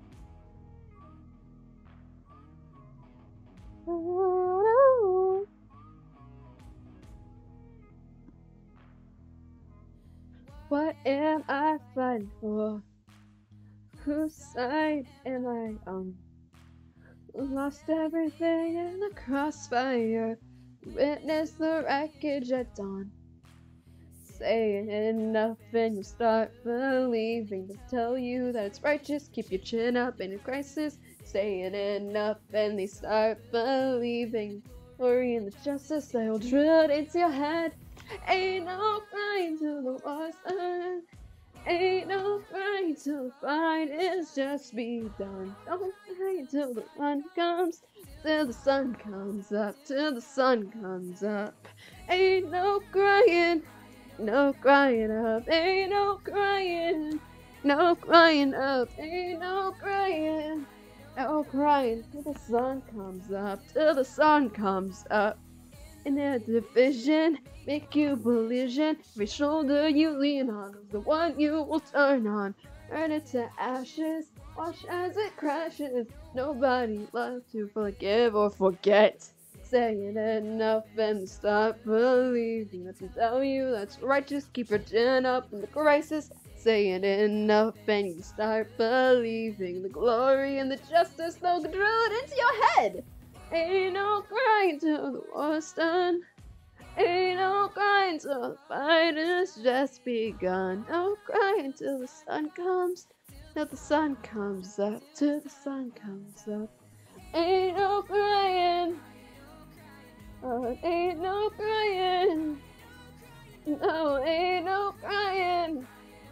What am I fighting for? Whose side am I on? Lost everything in the crossfire. Witness the wreckage at dawn. Saying enough and you start believing. They tell you that it's righteous, keep your chin up in a crisis. Saying enough and they start believing. Worry and the justice they'll drill into your head. Ain't no crying till the war's done. Ain't no crying till the fight is just begun. Don't cry till the sun comes, till the sun comes up, till the sun comes up. Ain't no crying, no crying up. Ain't no crying, no crying up. Ain't no crying, no crying till the sun comes up, till the sun comes up. In their division, make you belligerent. Every shoulder you lean on is the one you will turn on. Turn it to ashes, watch as it crashes. Nobody loves to forgive or forget. Saying enough and stop believing. That to tell you that's righteous, keep your chin up in the crisis. Saying enough and you start believing. The glory and the justice they'll drill it into your head. Ain't no crying till the war's done. Ain't no crying till the fight has just begun. No crying till the sun comes, till the sun comes up, till the sun comes up. Ain't no crying, ain't no crying. No, ain't no crying.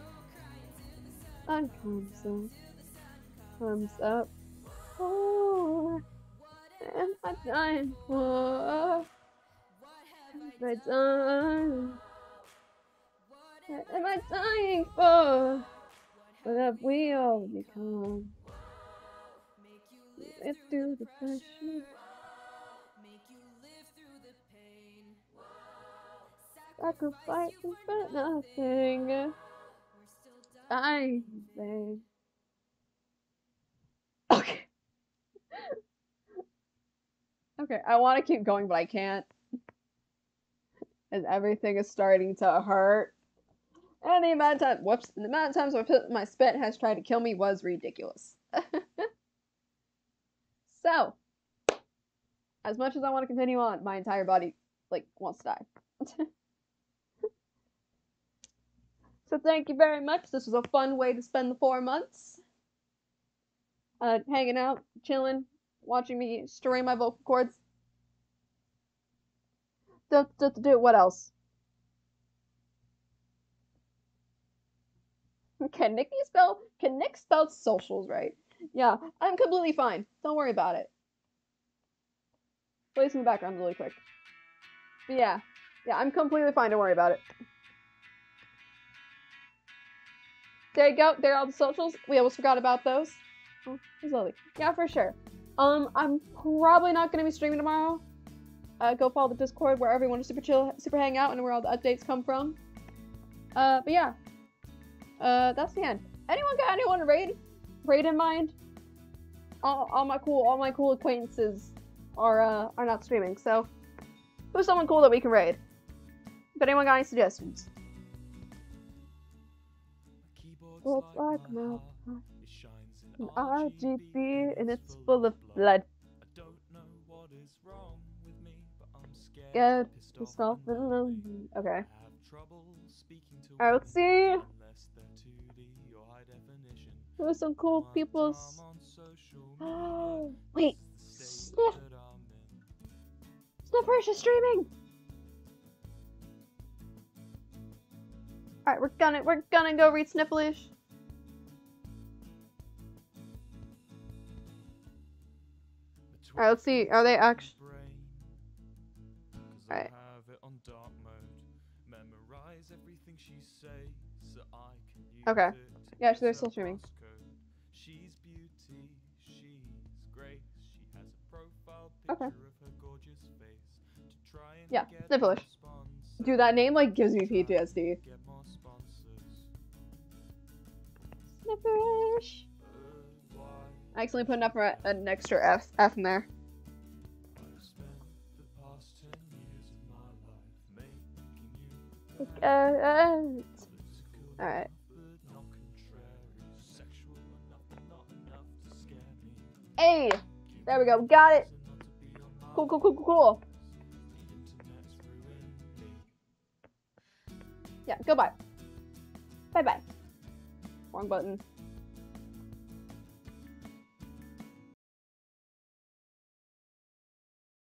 Sun comes up. Oh. Am I dying for? Have I done? What am I dying for? What have we all become? Live through the passion. Sacrificing for nothing. Dying in vain. Okay. Okay, I want to keep going, but I can't. As everything is starting to hurt. And the amount of the amount of times my spit has tried to kill me was ridiculous. So, as much as I want to continue on, my entire body, like, wants to die. So thank you very much. This was a fun way to spend the 4 months. Hanging out, chilling, watching me string my vocal cords. What else? Can Nick spell socials right? Yeah, I'm completely fine. Don't worry about it. Play this in the background really quick. But yeah, I'm completely fine. Don't worry about it. There you go. There are all the socials. We almost forgot about those. Oh, it's lovely. Yeah, for sure. I'm probably not gonna be streaming tomorrow. Go follow the Discord where everyone is super chill, super hang out, and where all the updates come from. But yeah. That's the end. Anyone got anyone to raid in mind? All my cool acquaintances are not streaming, so who's someone cool that we can raid? If anyone got any suggestions? Looks like my heart, an RGB and it's full of blood. Scared, pissed off and lonely. Okay. Alright, let's see. Who's some cool people's. Oh, wait. Sniffish is streaming. Alright, we're gonna go read Snifflish. Alright, let's see. Are they actually? Alright. Okay. Yeah, they're still streaming. Okay. Yeah, Snifflish. Dude, that name like gives me PTSD. Snifflish. I accidentally put an extra F in there. Alright. Hey! There we go. Got it. Cool. Yeah, goodbye. Bye-bye. Wrong button.